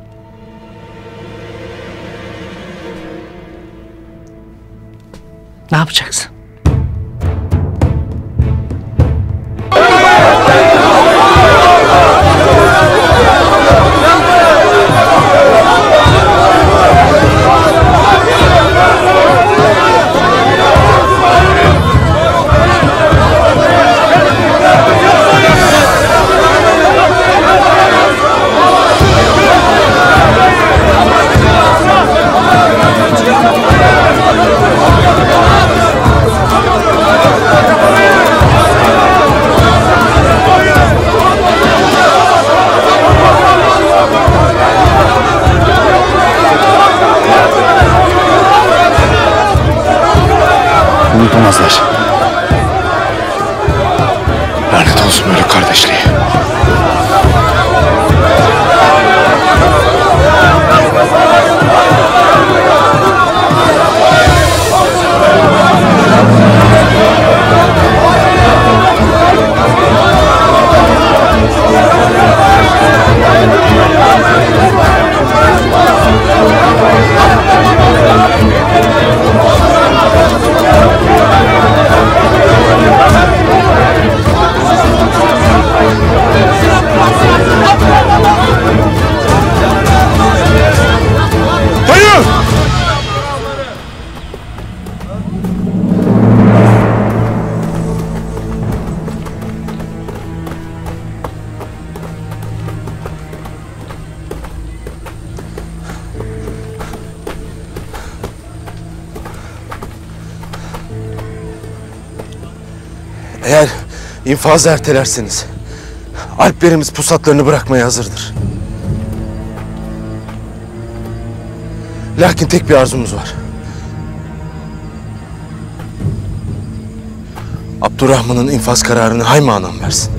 Ne yapacaksın? Unutamazlar. Lanet olsun böyle kardeşliği. Eğer infazı ertelerseniz Alplerimiz pusatlarını bırakmaya hazırdır. Lakin tek bir arzumuz var. Abdurrahman'ın infaz kararını Hayma Anam versin.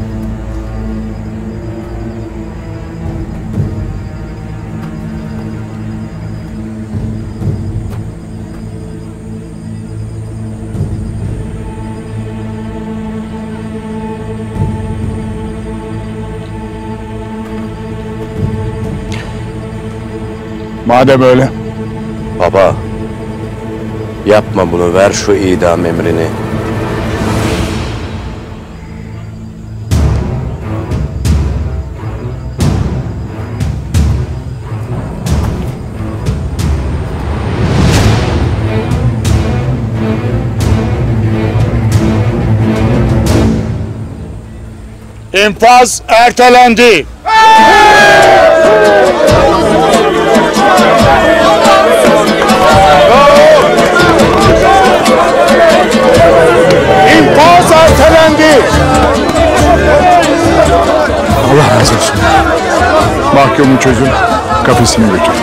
Madem öyle. Baba, yapma bunu, ver şu idam emrini. İnfaz ertelendi. İnfaz ertelendi. Allah razı olsun. Mahkumu çözün, kafesine götürün.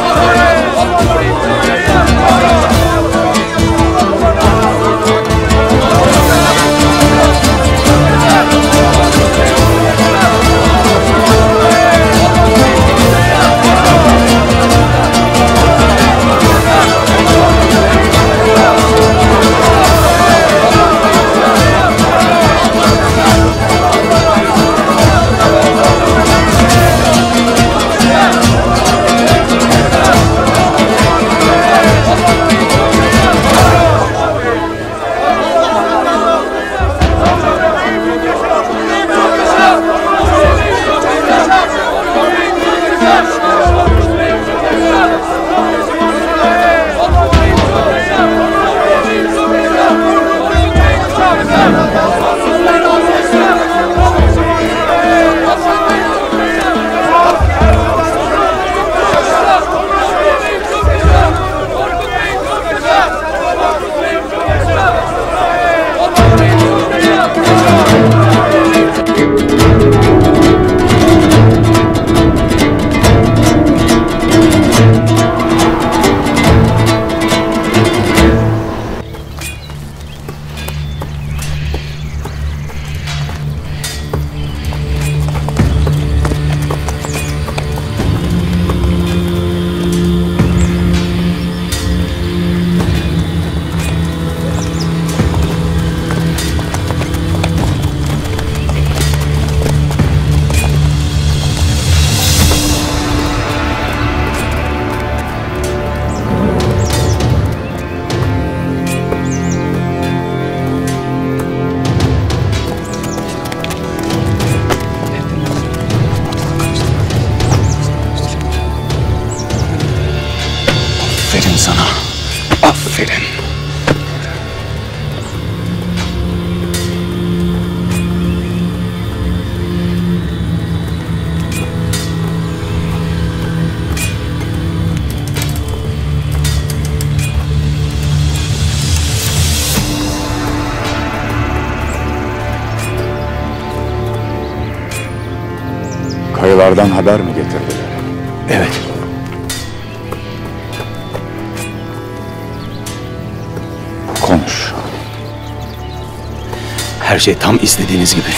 Aferin sana. Aferin. Kayılardan haber mi getirdiler? Evet. Konuş. Her şey tam istediğiniz gibi.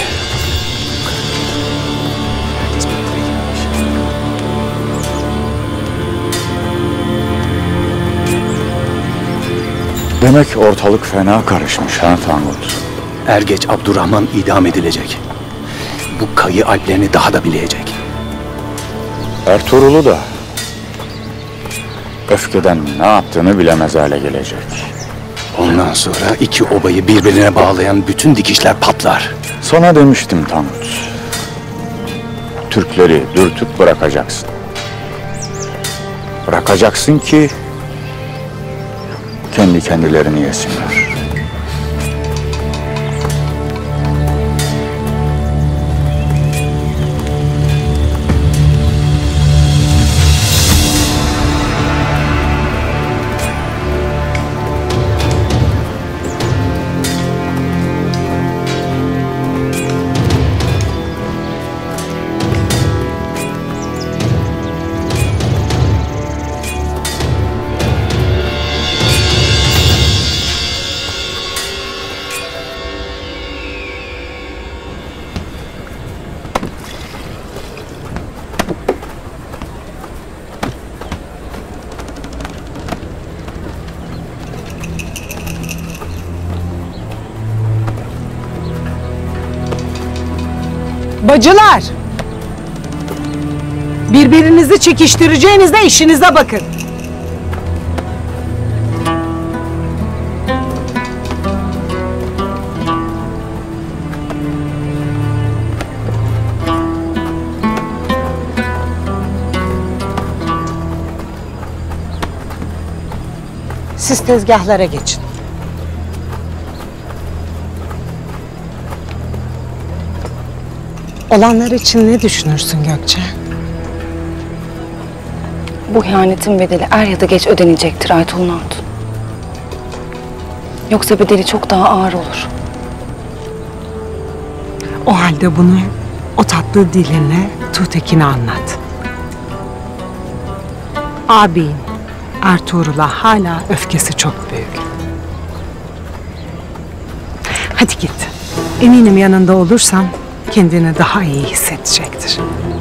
Demek ortalık fena karışmış ha Tangut? Er geç Abdurrahman idam edilecek. Bu kayı alplerini daha da bileyecek. Ertuğrul'u da öfkeden ne yaptığını bilemez hale gelecek. Ondan sonra iki obayı birbirine bağlayan bütün dikişler patlar. Sana demiştim Tangut. Türkleri dürtüp bırakacaksın. Bırakacaksın ki kendi kendilerini yesinler. Bacılar! Birbirinizi çekiştireceğinizde işinize bakın. Siz tezgahlara geçin. Olanlar için ne düşünürsün Gökçe? Bu ihanetin bedeli er ya da geç ödenecektir Aytolun Hatun. Yoksa bedeli çok daha ağır olur. O halde bunu o tatlı dilinle Tuğtekin'e anlat. Abin Ertuğrul'a hala öfkesi çok büyük. Hadi git. Eminim yanında olursan kendini daha iyi hissedecektir.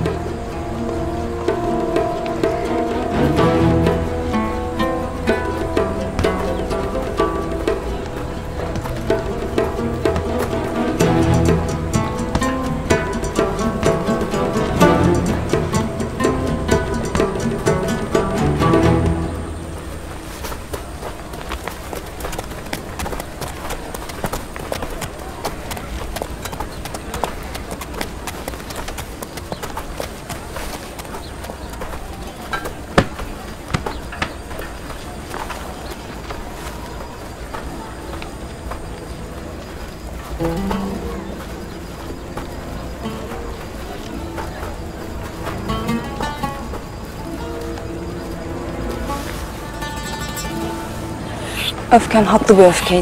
Öfken haklı bir öfkeydi.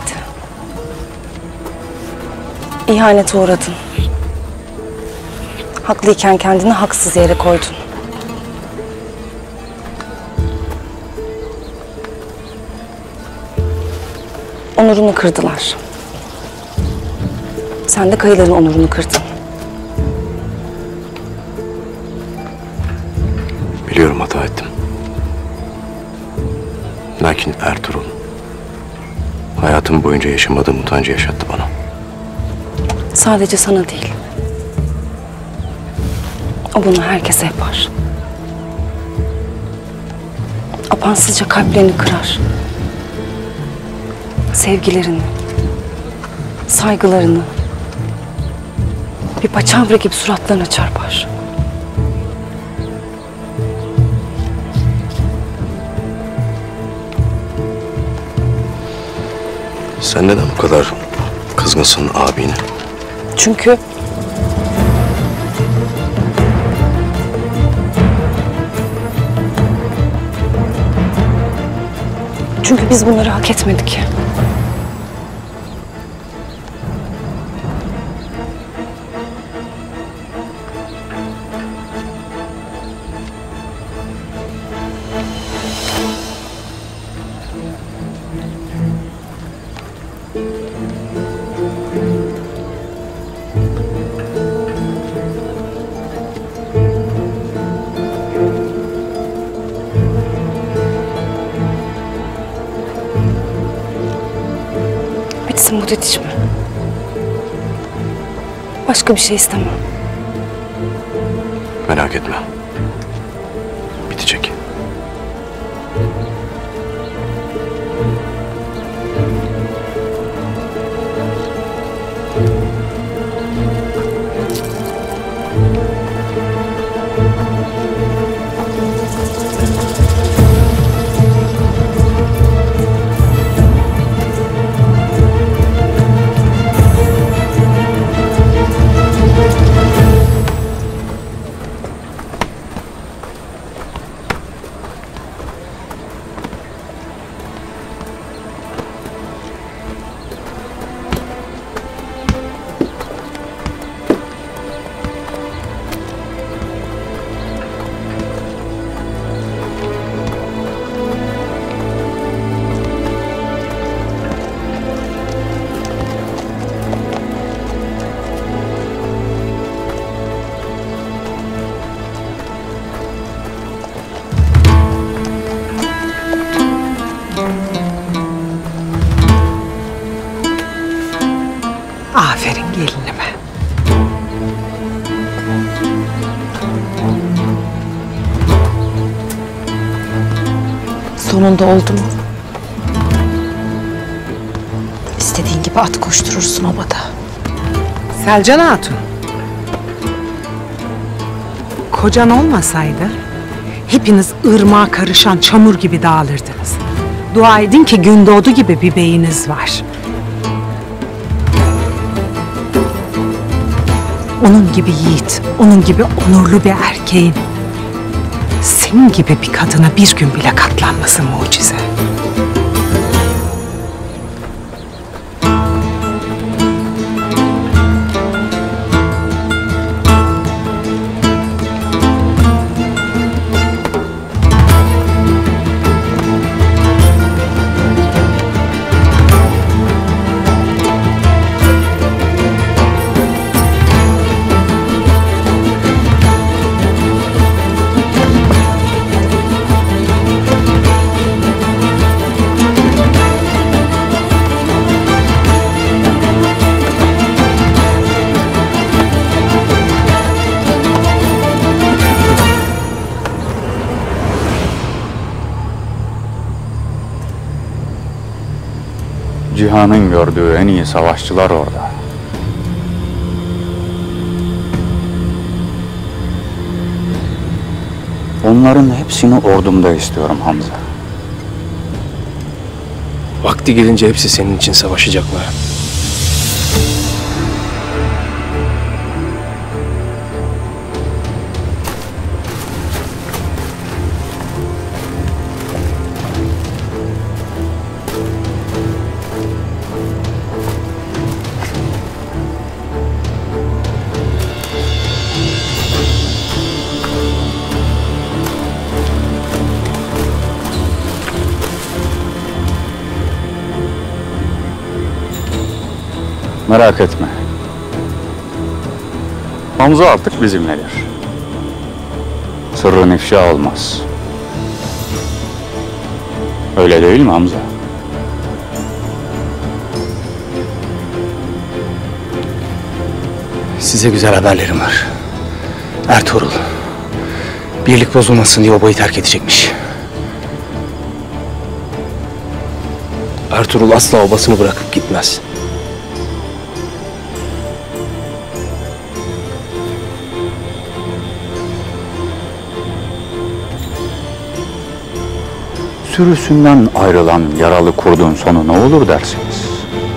İhanete uğradın. Haklıyken kendini haksız yere koydun. Onurunu kırdılar. Sen de kayıların onurunu kırdın. Biliyorum hata ettim. Lakin Ertuğrul hayatım boyunca yaşamadığım utancı yaşattı bana. Sadece sana değil. O bunu herkese yapar. Apansızca kalplerini kırar. Sevgilerini, saygılarını bir paçavra gibi suratlarına çarpar. Sen neden bu kadar kızgınsın abine? Çünkü biz bunları hak etmedik. Bitsin bu didişme. Başka bir şey istemem. Merak etme. Bitecek. sonunda oldu mu? İstediğin gibi at koşturursun obada. Selcan Hatun. Kocan olmasaydı hepiniz ırmağa karışan çamur gibi dağılırdınız. Dua edin ki Gündoğdu gibi bir beyiniz var. Onun gibi yiğit, onun gibi onurlu bir erkeğin senin gibi bir kadına bir gün bile katlanması mucize. Cihan'ın gördüğü en iyi savaşçılar orada. Onların hepsini ordumda istiyorum Hamza. Vakti gelince hepsi senin için savaşacaklar. Merak etme. Hamza artık bizimledir. Sırrın ifşa olmaz. Öyle değil mi Hamza? Size güzel haberlerim var. Ertuğrul, birlik bozulmasın diye obayı terk edecekmiş. Ertuğrul asla obasını bırakıp gitmez. Sürüsünden ayrılan yaralı kurdun sonu ne olur dersiniz?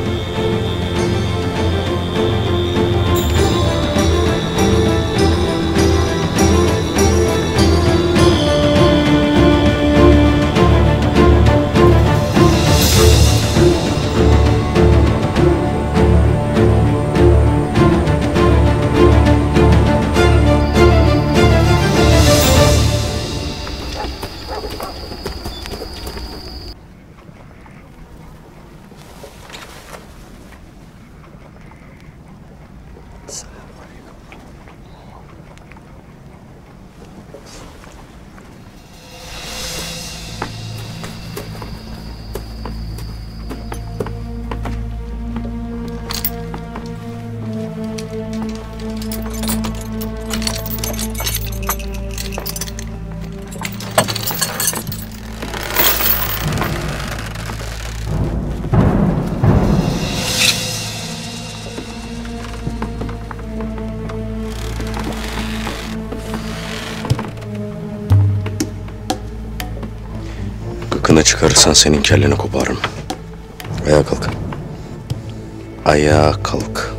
Gıkını çıkarırsan senin kelleni koparırım. Ayağa kalk. Ayağa kalk.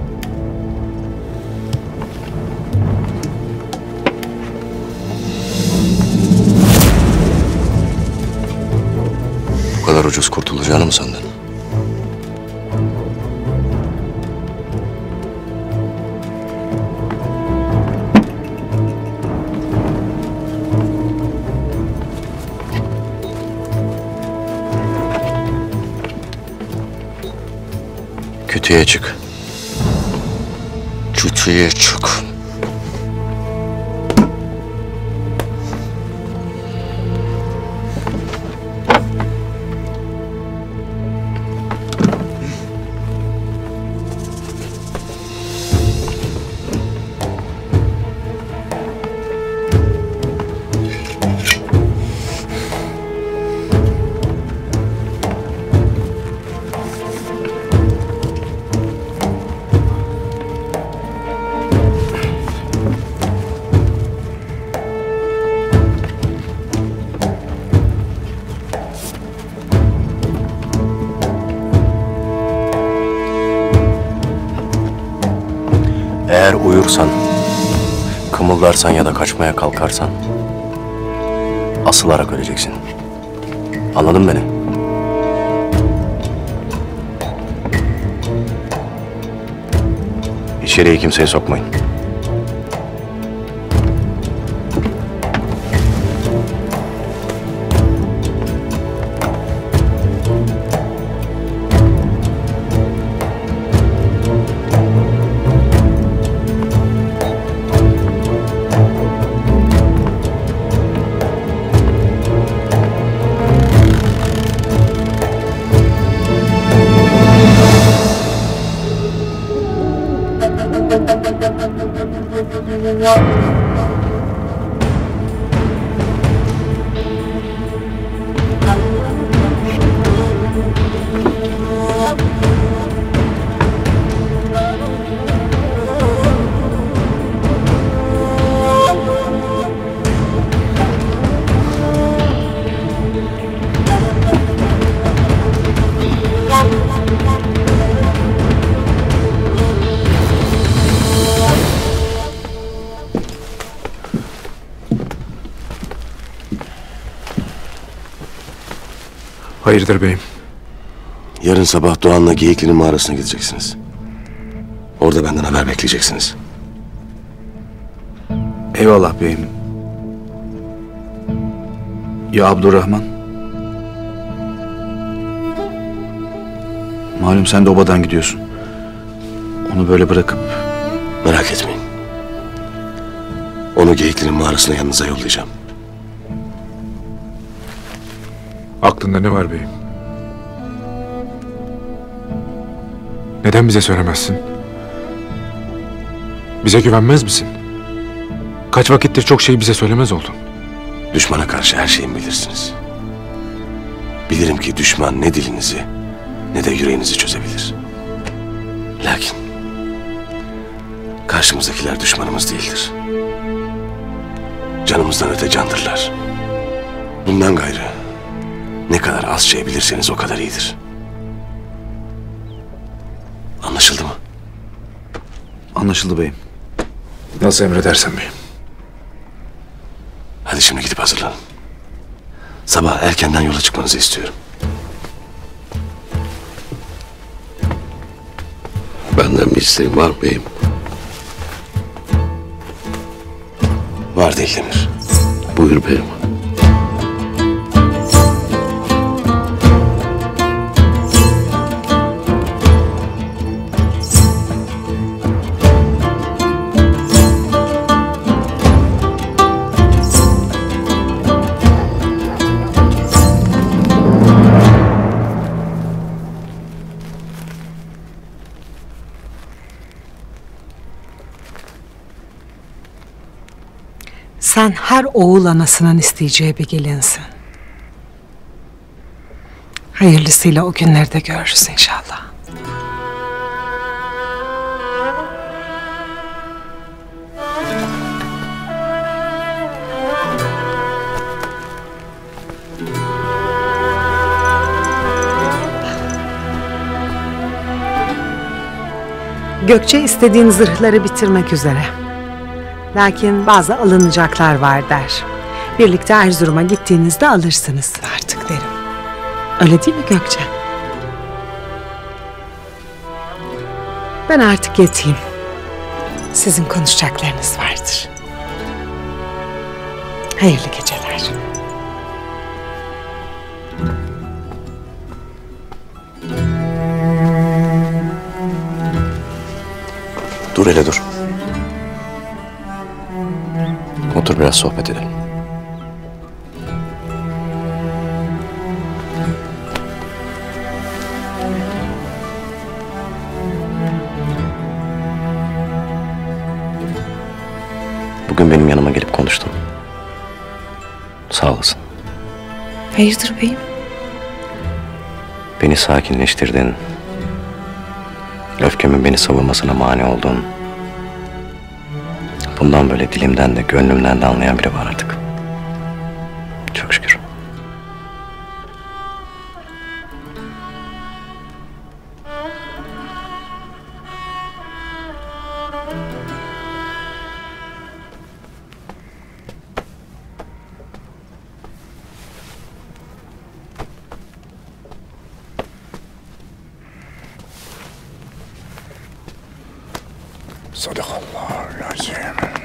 Bu kadar ucuz kurtulacağını mı sandın? Kütüğe çık. Kütüğe çık. Eğer uyursan, kımıldarsan ya da kaçmaya kalkarsan asılarak öleceksin. Anladın mı beni? İçeriye kimseyi sokmayın. Hayırdır beyim? Yarın sabah Doğan'la Geyikli'nin mağarasına gideceksiniz. Orada benden haber bekleyeceksiniz. Eyvallah beyim. Ya Abdurrahman? Malum sen de obadan gidiyorsun. Onu böyle bırakıp... Merak etmeyin. Onu Geyikli'nin mağarasına yanınıza yollayacağım. Aklında ne var beyim? Neden bize söylemezsin? Bize güvenmez misin? Kaç vakittir çok şeyi bize söylemez oldun. Düşmana karşı her şeyi bilirsiniz. Bilirim ki düşman ne dilinizi ne de yüreğinizi çözebilir. Lakin karşımızdakiler düşmanımız değildir. Canımızdan öte candırlar. Bundan gayrı ne kadar az şey bilirseniz o kadar iyidir. Anlaşıldı mı? Anlaşıldı beyim. Nasıl emredersen beyim. Hadi şimdi gidip hazırlanın. Sabah erkenden yola çıkmanızı istiyorum. Benden bir isteğin var beyim. Var Demir. Buyur beyim. Sen her oğul anasının isteyeceği bir gelinsin. Hayırlısıyla o günleri de görürüz inşallah. Gökçe istediğin zırhları bitirmek üzere. Lakin bazı alınacaklar var der. Birlikte Erzurum'a gittiğinizde alırsınız artık derim. Öyle değil mi Gökçe? Ben artık yatayım. Sizin konuşacaklarınız vardır. Hayırlı geceler. Dur hele dur. Otur biraz sohbet edelim. Bugün benim yanıma gelip konuştun. Sağ olasın. Hayırdır beyim? Beni sakinleştirdin. Öfkemin beni savurmasına mani oldun. Bundan böyle dilimden de gönlümden de anlayan biri var artık. Çok şükür. Sadakallahü'l-azim.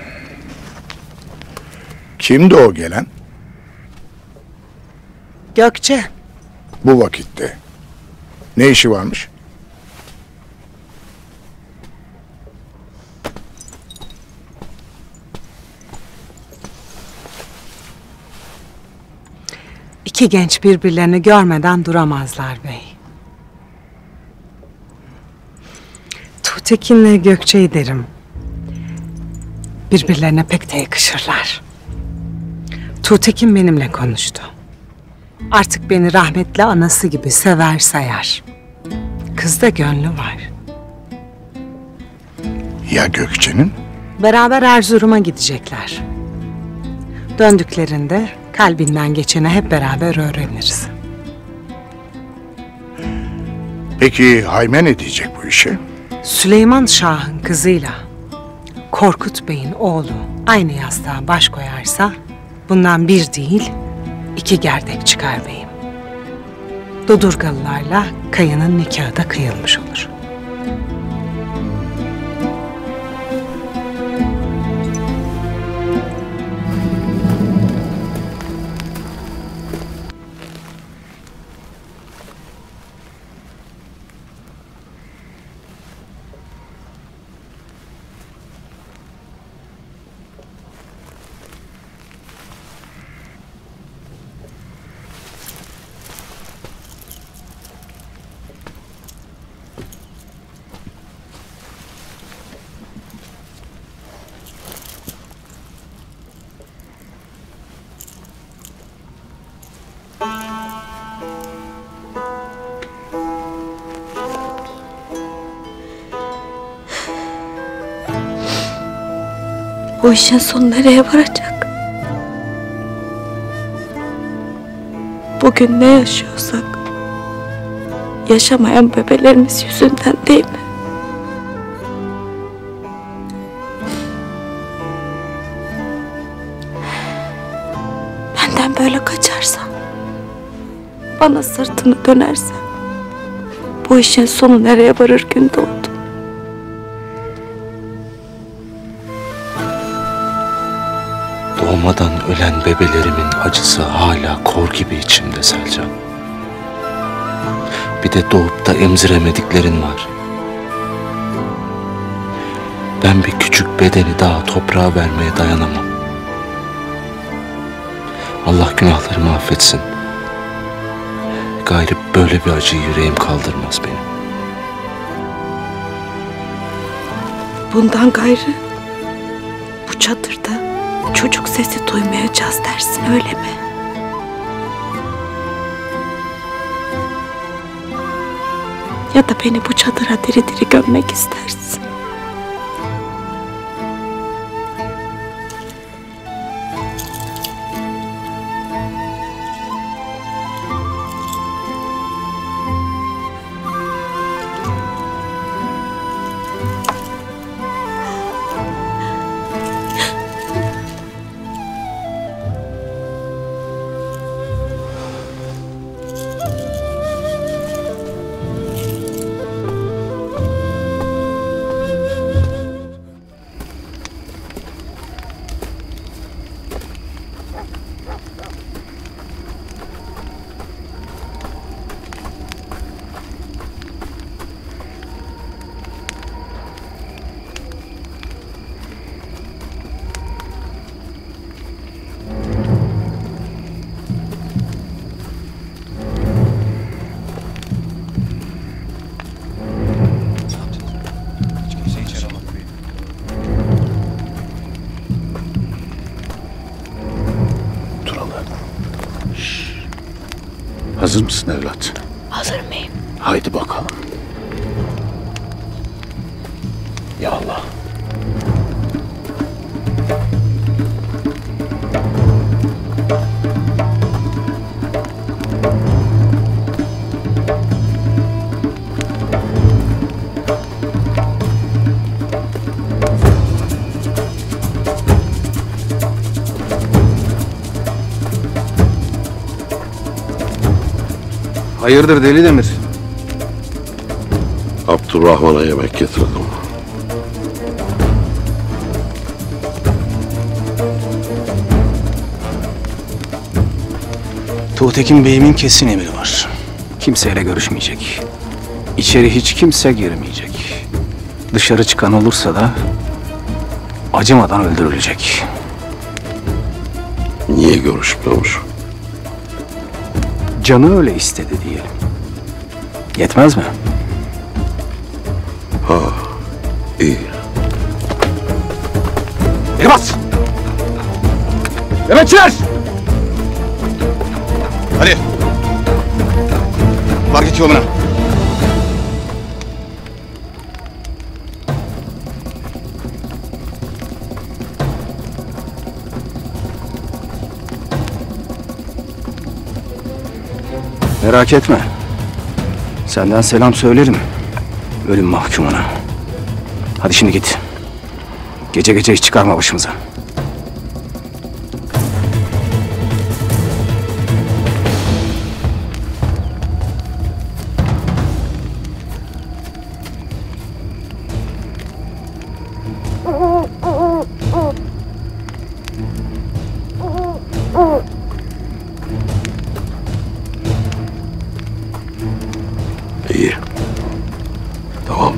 Kimdi o gelen? Gökçe. Bu vakitte. Ne işi varmış? İki genç birbirlerini görmeden duramazlar bey. Tuğtekin'le Gökçe'yi derim. Birbirlerine pek de yakışırlar. Tuğtekin benimle konuştu. Artık beni rahmetli anası gibi sever sayar. Kızda gönlü var. Ya Gökçe'nin? Beraber Erzurum'a gidecekler. Döndüklerinde kalbinden geçeni hep beraber öğreniriz. Peki Hayme ne diyecek bu işe? Süleyman Şah'ın kızıyla Korkut Bey'in oğlu aynı yastığa baş koyarsa bundan bir değil, iki gerdek çıkar beyim. Dodurgalılarla Kaya'nın nikahı da kıyılmış olur. Bu işin sonu nereye varacak? Bugün ne yaşıyorsak yaşamayan bebelerimiz yüzünden değil mi? Benden böyle kaçarsan, bana sırtını dönersen bu işin sonu nereye varır Gündoğdu? Doğmadan ölen bebelerimin acısı hala kor gibi içimde Selcan. Bir de doğup da emziremediklerin var. Ben bir küçük bedeni daha toprağa vermeye dayanamam. Allah günahlarımı affetsin. Gayrı böyle bir acıyı yüreğim kaldırmaz benim. Bundan gayrı bu çadırda çocuk sesi duymayacağız dersin, öyle mi? Ya da beni bu çadıra diri diri gömmek istersin. Hazır mısın evlat? Hazır mıyım? Haydi bakalım. Ya Allah. Hayırdır Deli Demir? Abdurrahman'a yemek getirdim. Tuğtekin Bey'imin kesin emri var. Kimseyle görüşmeyecek. İçeri hiç kimse girmeyecek. Dışarı çıkan olursa da acımadan öldürülecek. Niye görüşmüyormuş? Canı öyle istedi diyelim. Yetmez mi? Ha, iyi. Geri bas! Nöbetçiler! Hadi. Var git yoluna. Merak etme. Senden selam söylerim. Ölüm mahkumuna. Hadi şimdi git. Gece gece hiç çıkarma başımıza. İyi. Tamam.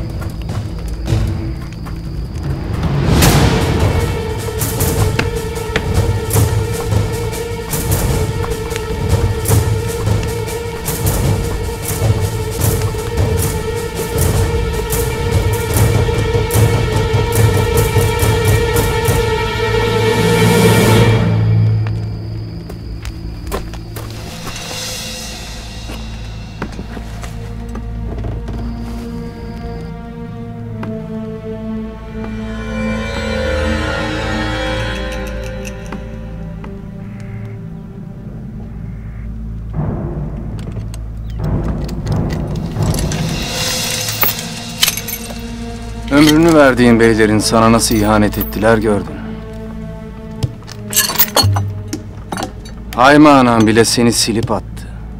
Ömrünü verdiğin beylerin sana nasıl ihanet ettiler gördün. Hayma anan bile seni silip attı.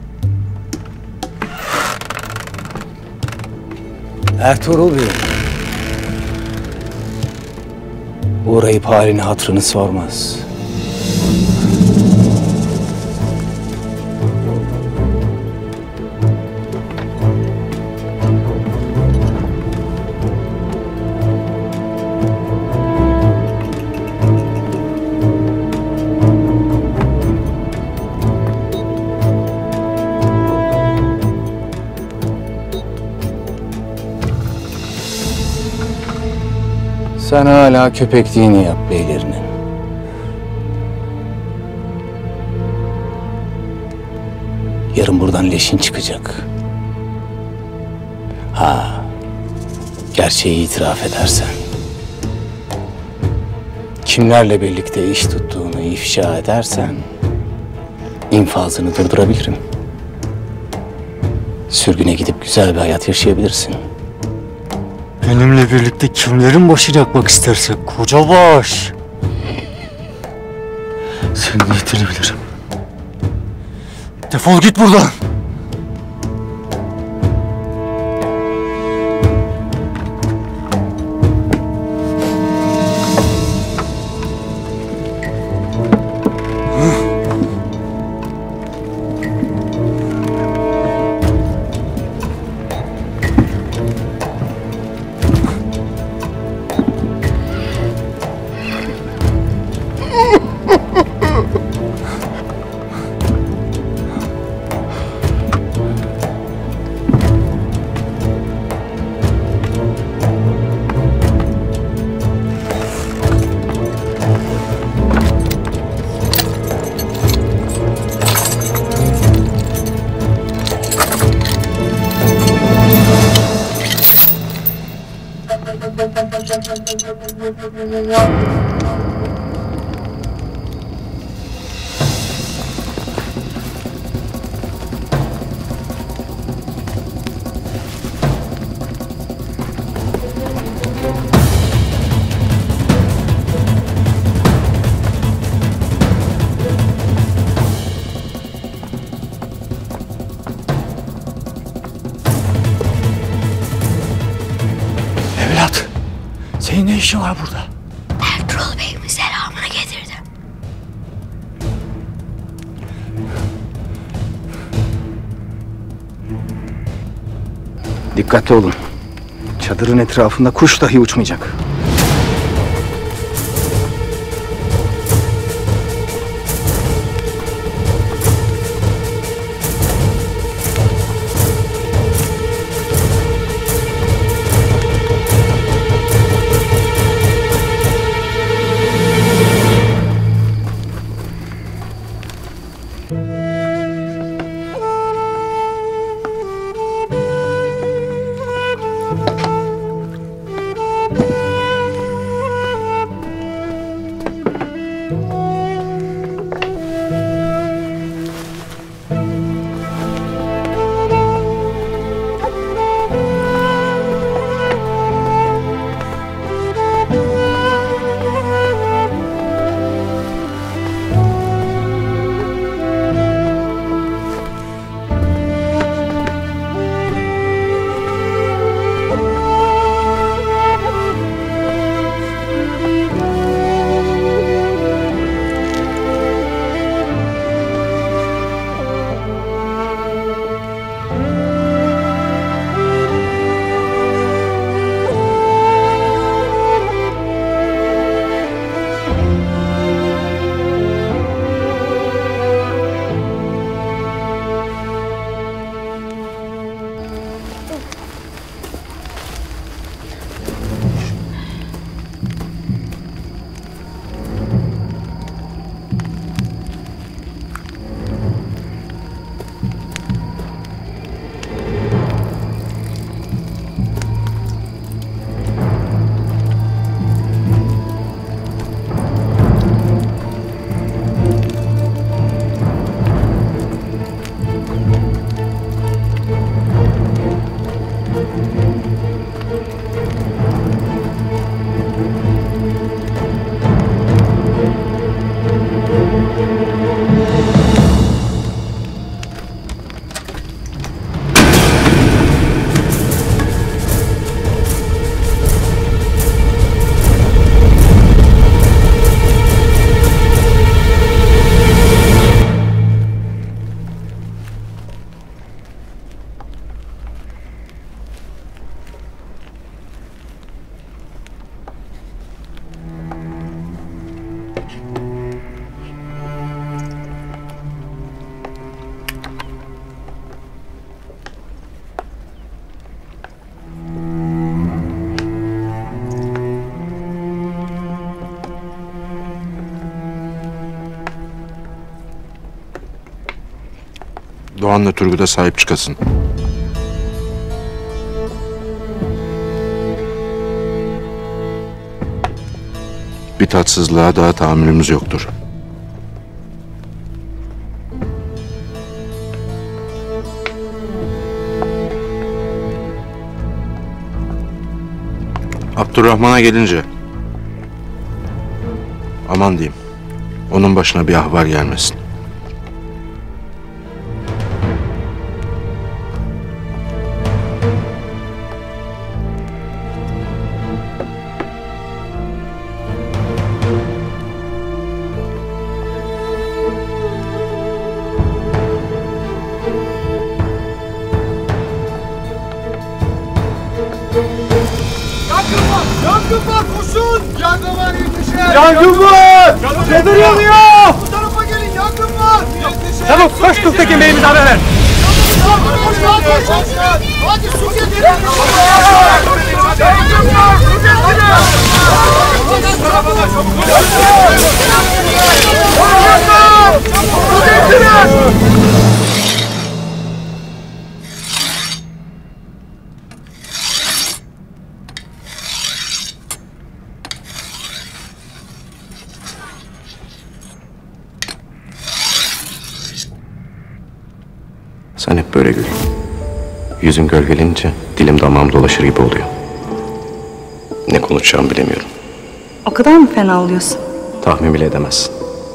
Ertuğrul Bey, uğrayıp halini hatırını sormaz. Sen hala köpekliğini yap beylerinin. Yarın buradan leşin çıkacak. Ha, gerçeği itiraf edersen, kimlerle birlikte iş tuttuğunu ifşa edersen, infazını durdurabilirim. Sürgüne gidip güzel bir hayat yaşayabilirsin. Benimle birlikte kimlerin başını yakmak isterse Kocabaş. Senin niyetini bilirim. Defol git buradan. Evlat, senin ne işin var burada? Ertuğrul Bey'imin selamını getirdim. Dikkatli olun. Çadırın etrafında kuş dahi uçmayacak. Doğan'la Turgut'a sahip çıkasın. Bir tatsızlığa daha tahammülümüz yoktur. Abdurrahman'a gelince aman diyeyim, onun başına bir ahval gelmesin. Yangın var koşun! Yangın var yetişin! Yangın var! Çadır yanıyor! Bu tarafa gelin yangın var! Yetişin! Çabuk koş Tuftekin Bey'imize haber ver! Hadi su getirin! Yangın var! Su getirin! Su tarafına çabuk! Su getirin! Sen hep böyle gül. Yüzün gölgelenince dilim damağım dolaşır gibi oluyor. Ne konuşacağımı bilemiyorum. O kadar mı fena oluyorsun? Tahmin bile edemezsin.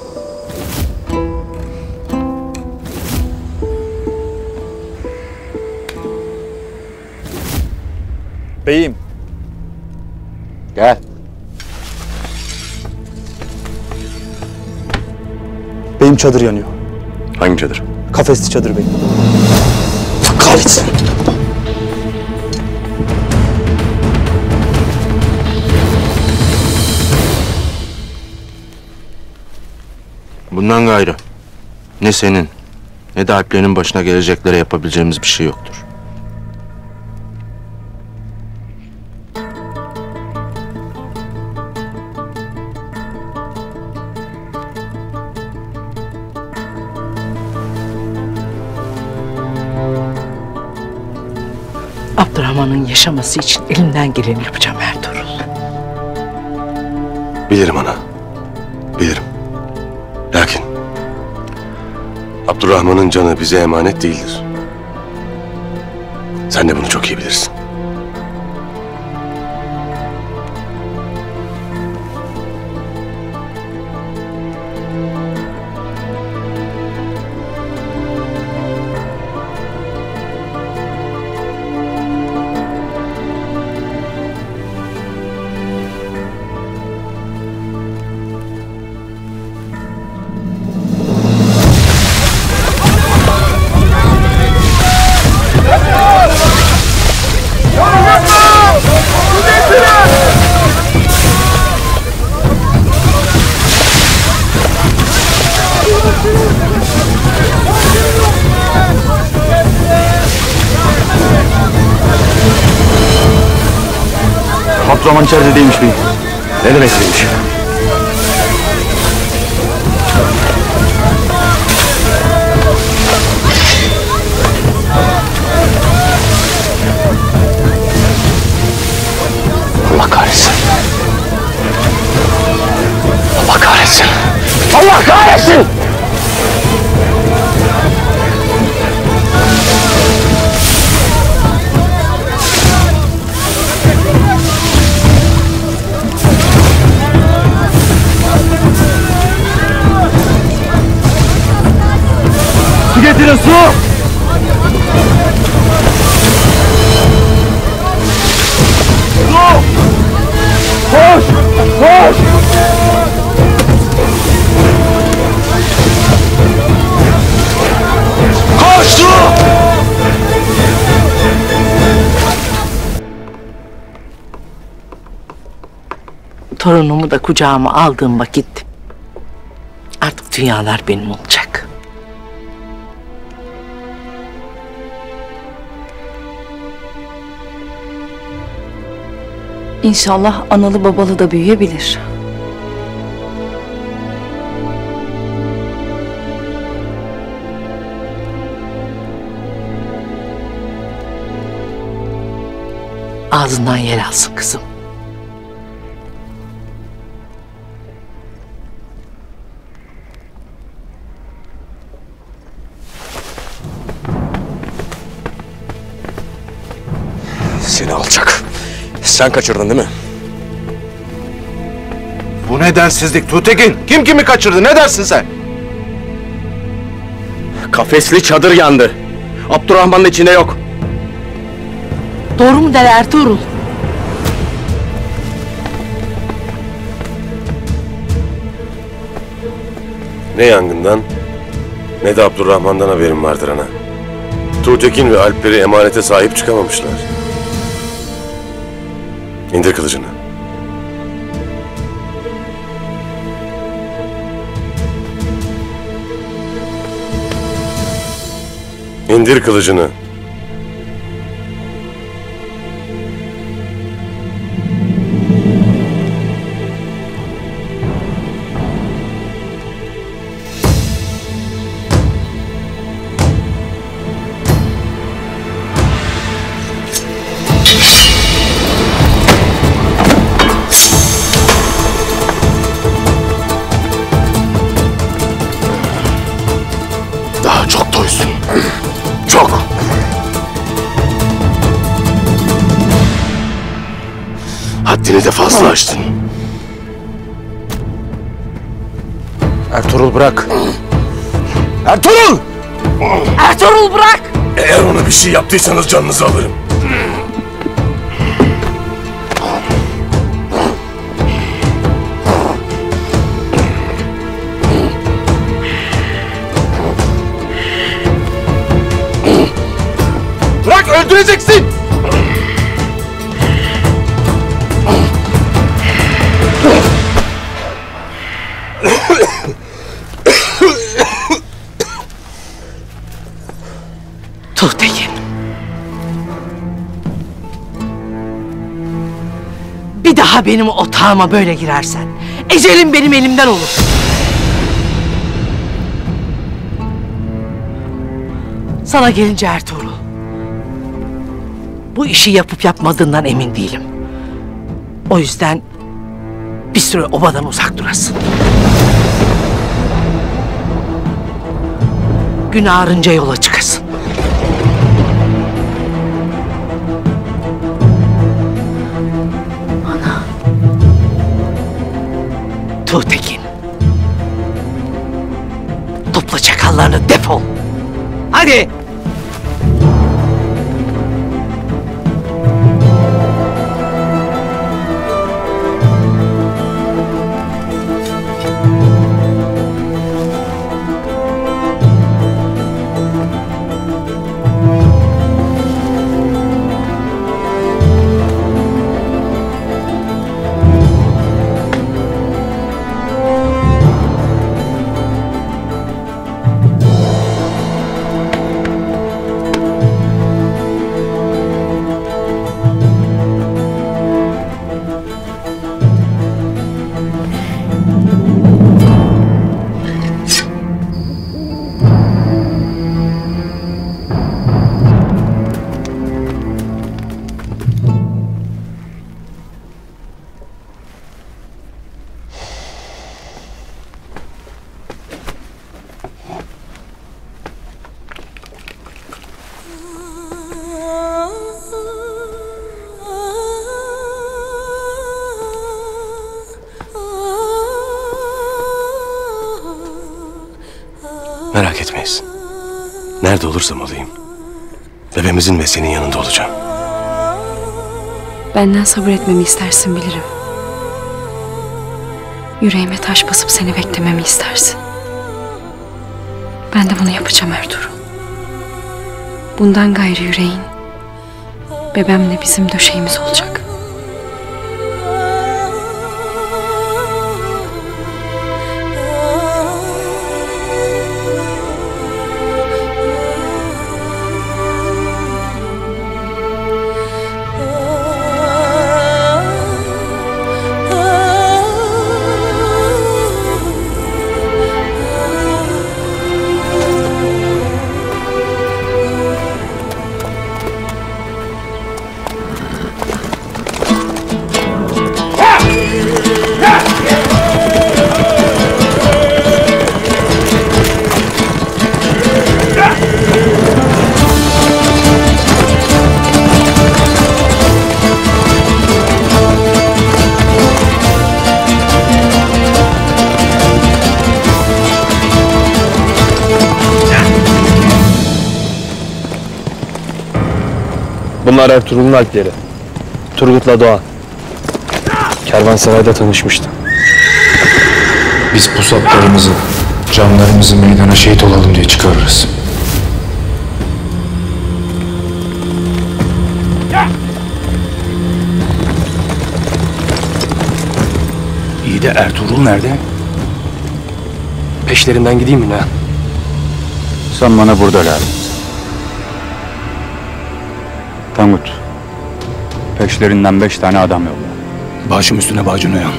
Beyim. Gel. Beyim çadır yanıyor. Hangi çadır? Kafesli çadır beyim. Kahretsin. gayrı ne senin ne de Alplerin başına geleceklere yapabileceğimiz bir şey yoktur. Abdurrahman'ın yaşaması için elimden geleni yapacağım Ertuğrul. Bilirim ana. Bilirim. Lakin Abdurrahman'ın canı bize emanet değildir. Sen de bunu çok iyi bilirsin. Abdurrahman içeride değilmiş beyim. Ne demek değilmiş? Allah kahretsin. Allah kahretsin. Allah kahretsin! Su getirin, su! Su! Koş! Koş! Koş su! Torunumu da kucağıma aldığım vakit artık dünyalar benim olacak. İnşallah analı babalı da büyüyebilir. Ağzından yer alsın kızım. Seni alçak. Sen kaçırdın değil mi? Bu ne densizlik Tuğtekin? Kim kimi kaçırdı? Ne dersin sen? Kafesli çadır yandı. Abdurrahman'ın içinde yok. Doğru mu der Ertuğrul? Ne yangından ne de Abdurrahman'dan haberim vardır ana. Tuğtekin ve Alpleri emanete sahip çıkamamışlar. İndir kılıcını. İndir kılıcını. Daha çok doysun. Çok. Haddini de fazla aştın. Ertuğrul bırak. Ertuğrul! Ertuğrul bırak! Eğer ona bir şey yaptıysanız canınızı alırım. Bırak, öldüreceksin! Tuğtekin. Bir daha benim otağıma böyle girersen ecelin benim elimden olur. Sana gelince Ertuğrul, bu işi yapıp yapmadığından emin değilim. O yüzden bir süre obadan uzak durasın. Gün ağarınca yola çıkasın. Ana. Tuğtekin. Topla çakallarını, defol. Hadi. Merak etmeyiz. Nerede olursam olayım, bebeğimizin ve senin yanında olacağım. Benden sabır etmemi istersin bilirim. Yüreğime taş basıp seni beklememi istersin. Ben de bunu yapacağım Ertuğrul. Bundan gayrı yüreğin bebeğimle bizim döşeğimiz olacak. Bunlar Ertuğrul'un alpleri. Turgut'la Doğan. Kervansaray'da tanışmıştı. Biz pusatlarımızı, canlarımızı meydana şehit olalım diye çıkarırız. İyi de Ertuğrul nerede? Peşlerinden gideyim mi ne? Sen bana burada lazım. Tangut. Peşlerinden 5 tane adam yolla. Başım üstüne bacın uyan.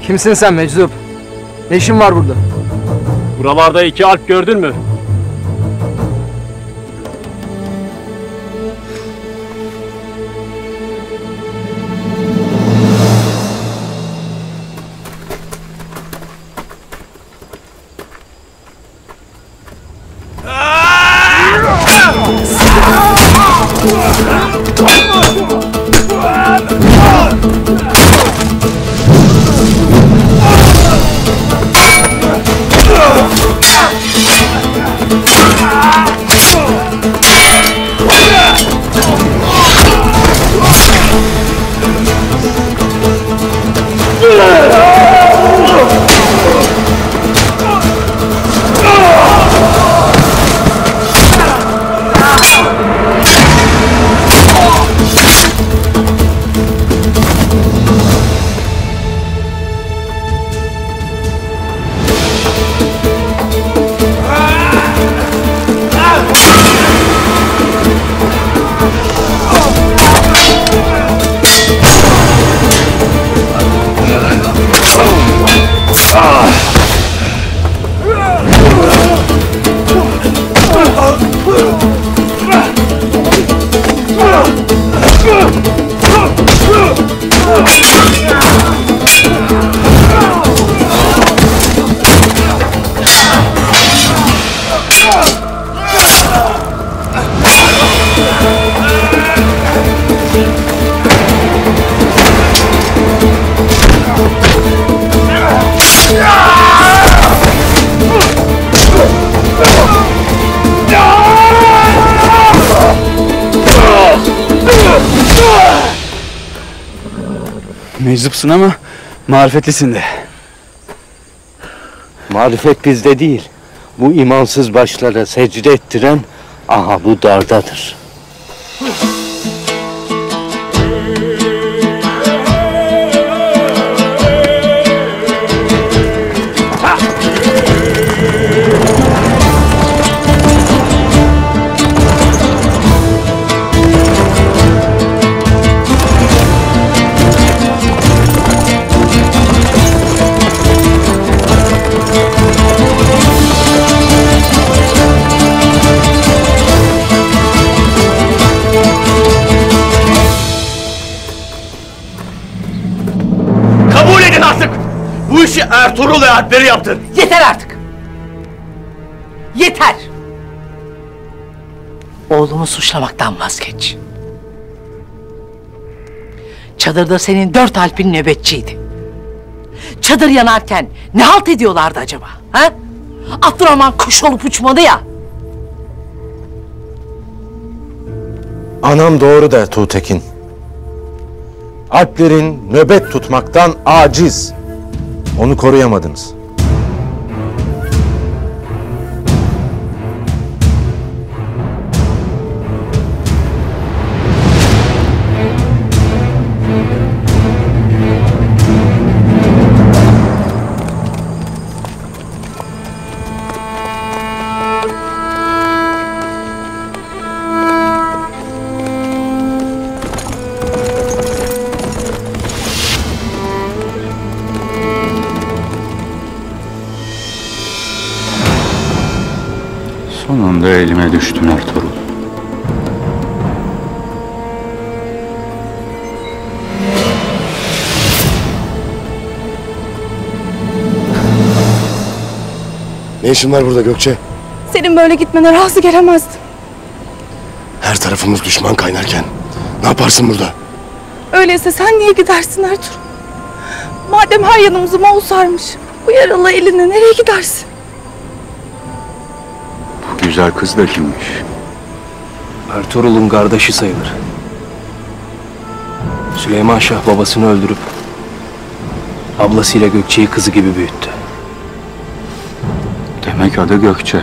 Kimsin sen meczup? Ne işin var burada? Buralarda 2 alp gördün mü? Meczupsun ama marifetlisin de. Marifet bizde değil. Bu imansız başlara secde ettiren aha bu dardadır. Bu işi Ertuğrul ve Alpleri yaptı. Yeter artık. Yeter. Oğlumu suçlamaktan vazgeç. Çadırda senin 4 Alp'in nöbetçiydi. Çadır yanarken ne halt ediyorlardı acaba? Ha? Abdurrahman kuş olup uçmadı ya. Anam doğru der Tuğtekin. Alplerin nöbet tutmaktan aciz. Onu koruyamadınız. Sonunda elime düştün Ertuğrul. Ne işin var burada Gökçe? Senin böyle gitmene razı gelemezdim. Her tarafımız düşman kaynarken ne yaparsın burada? Öyleyse sen niye gidersin Ertuğrul? Madem her yanımızı Moğol sarmış, bu yaralı eline nereye gidersin? Bu güzel kız da kimmiş? Ertuğrul'un kardeşi sayılır. Süleyman Şah babasını öldürüp ablasıyla Gökçe'yi kızı gibi büyüttü. Demek adı Gökçe.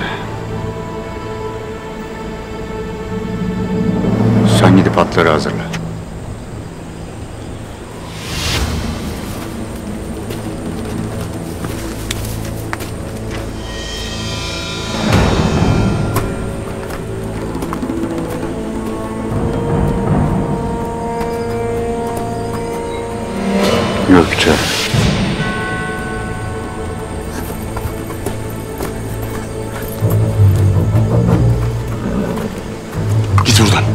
Sen gidip atları hazırla. Gökçe. buradan.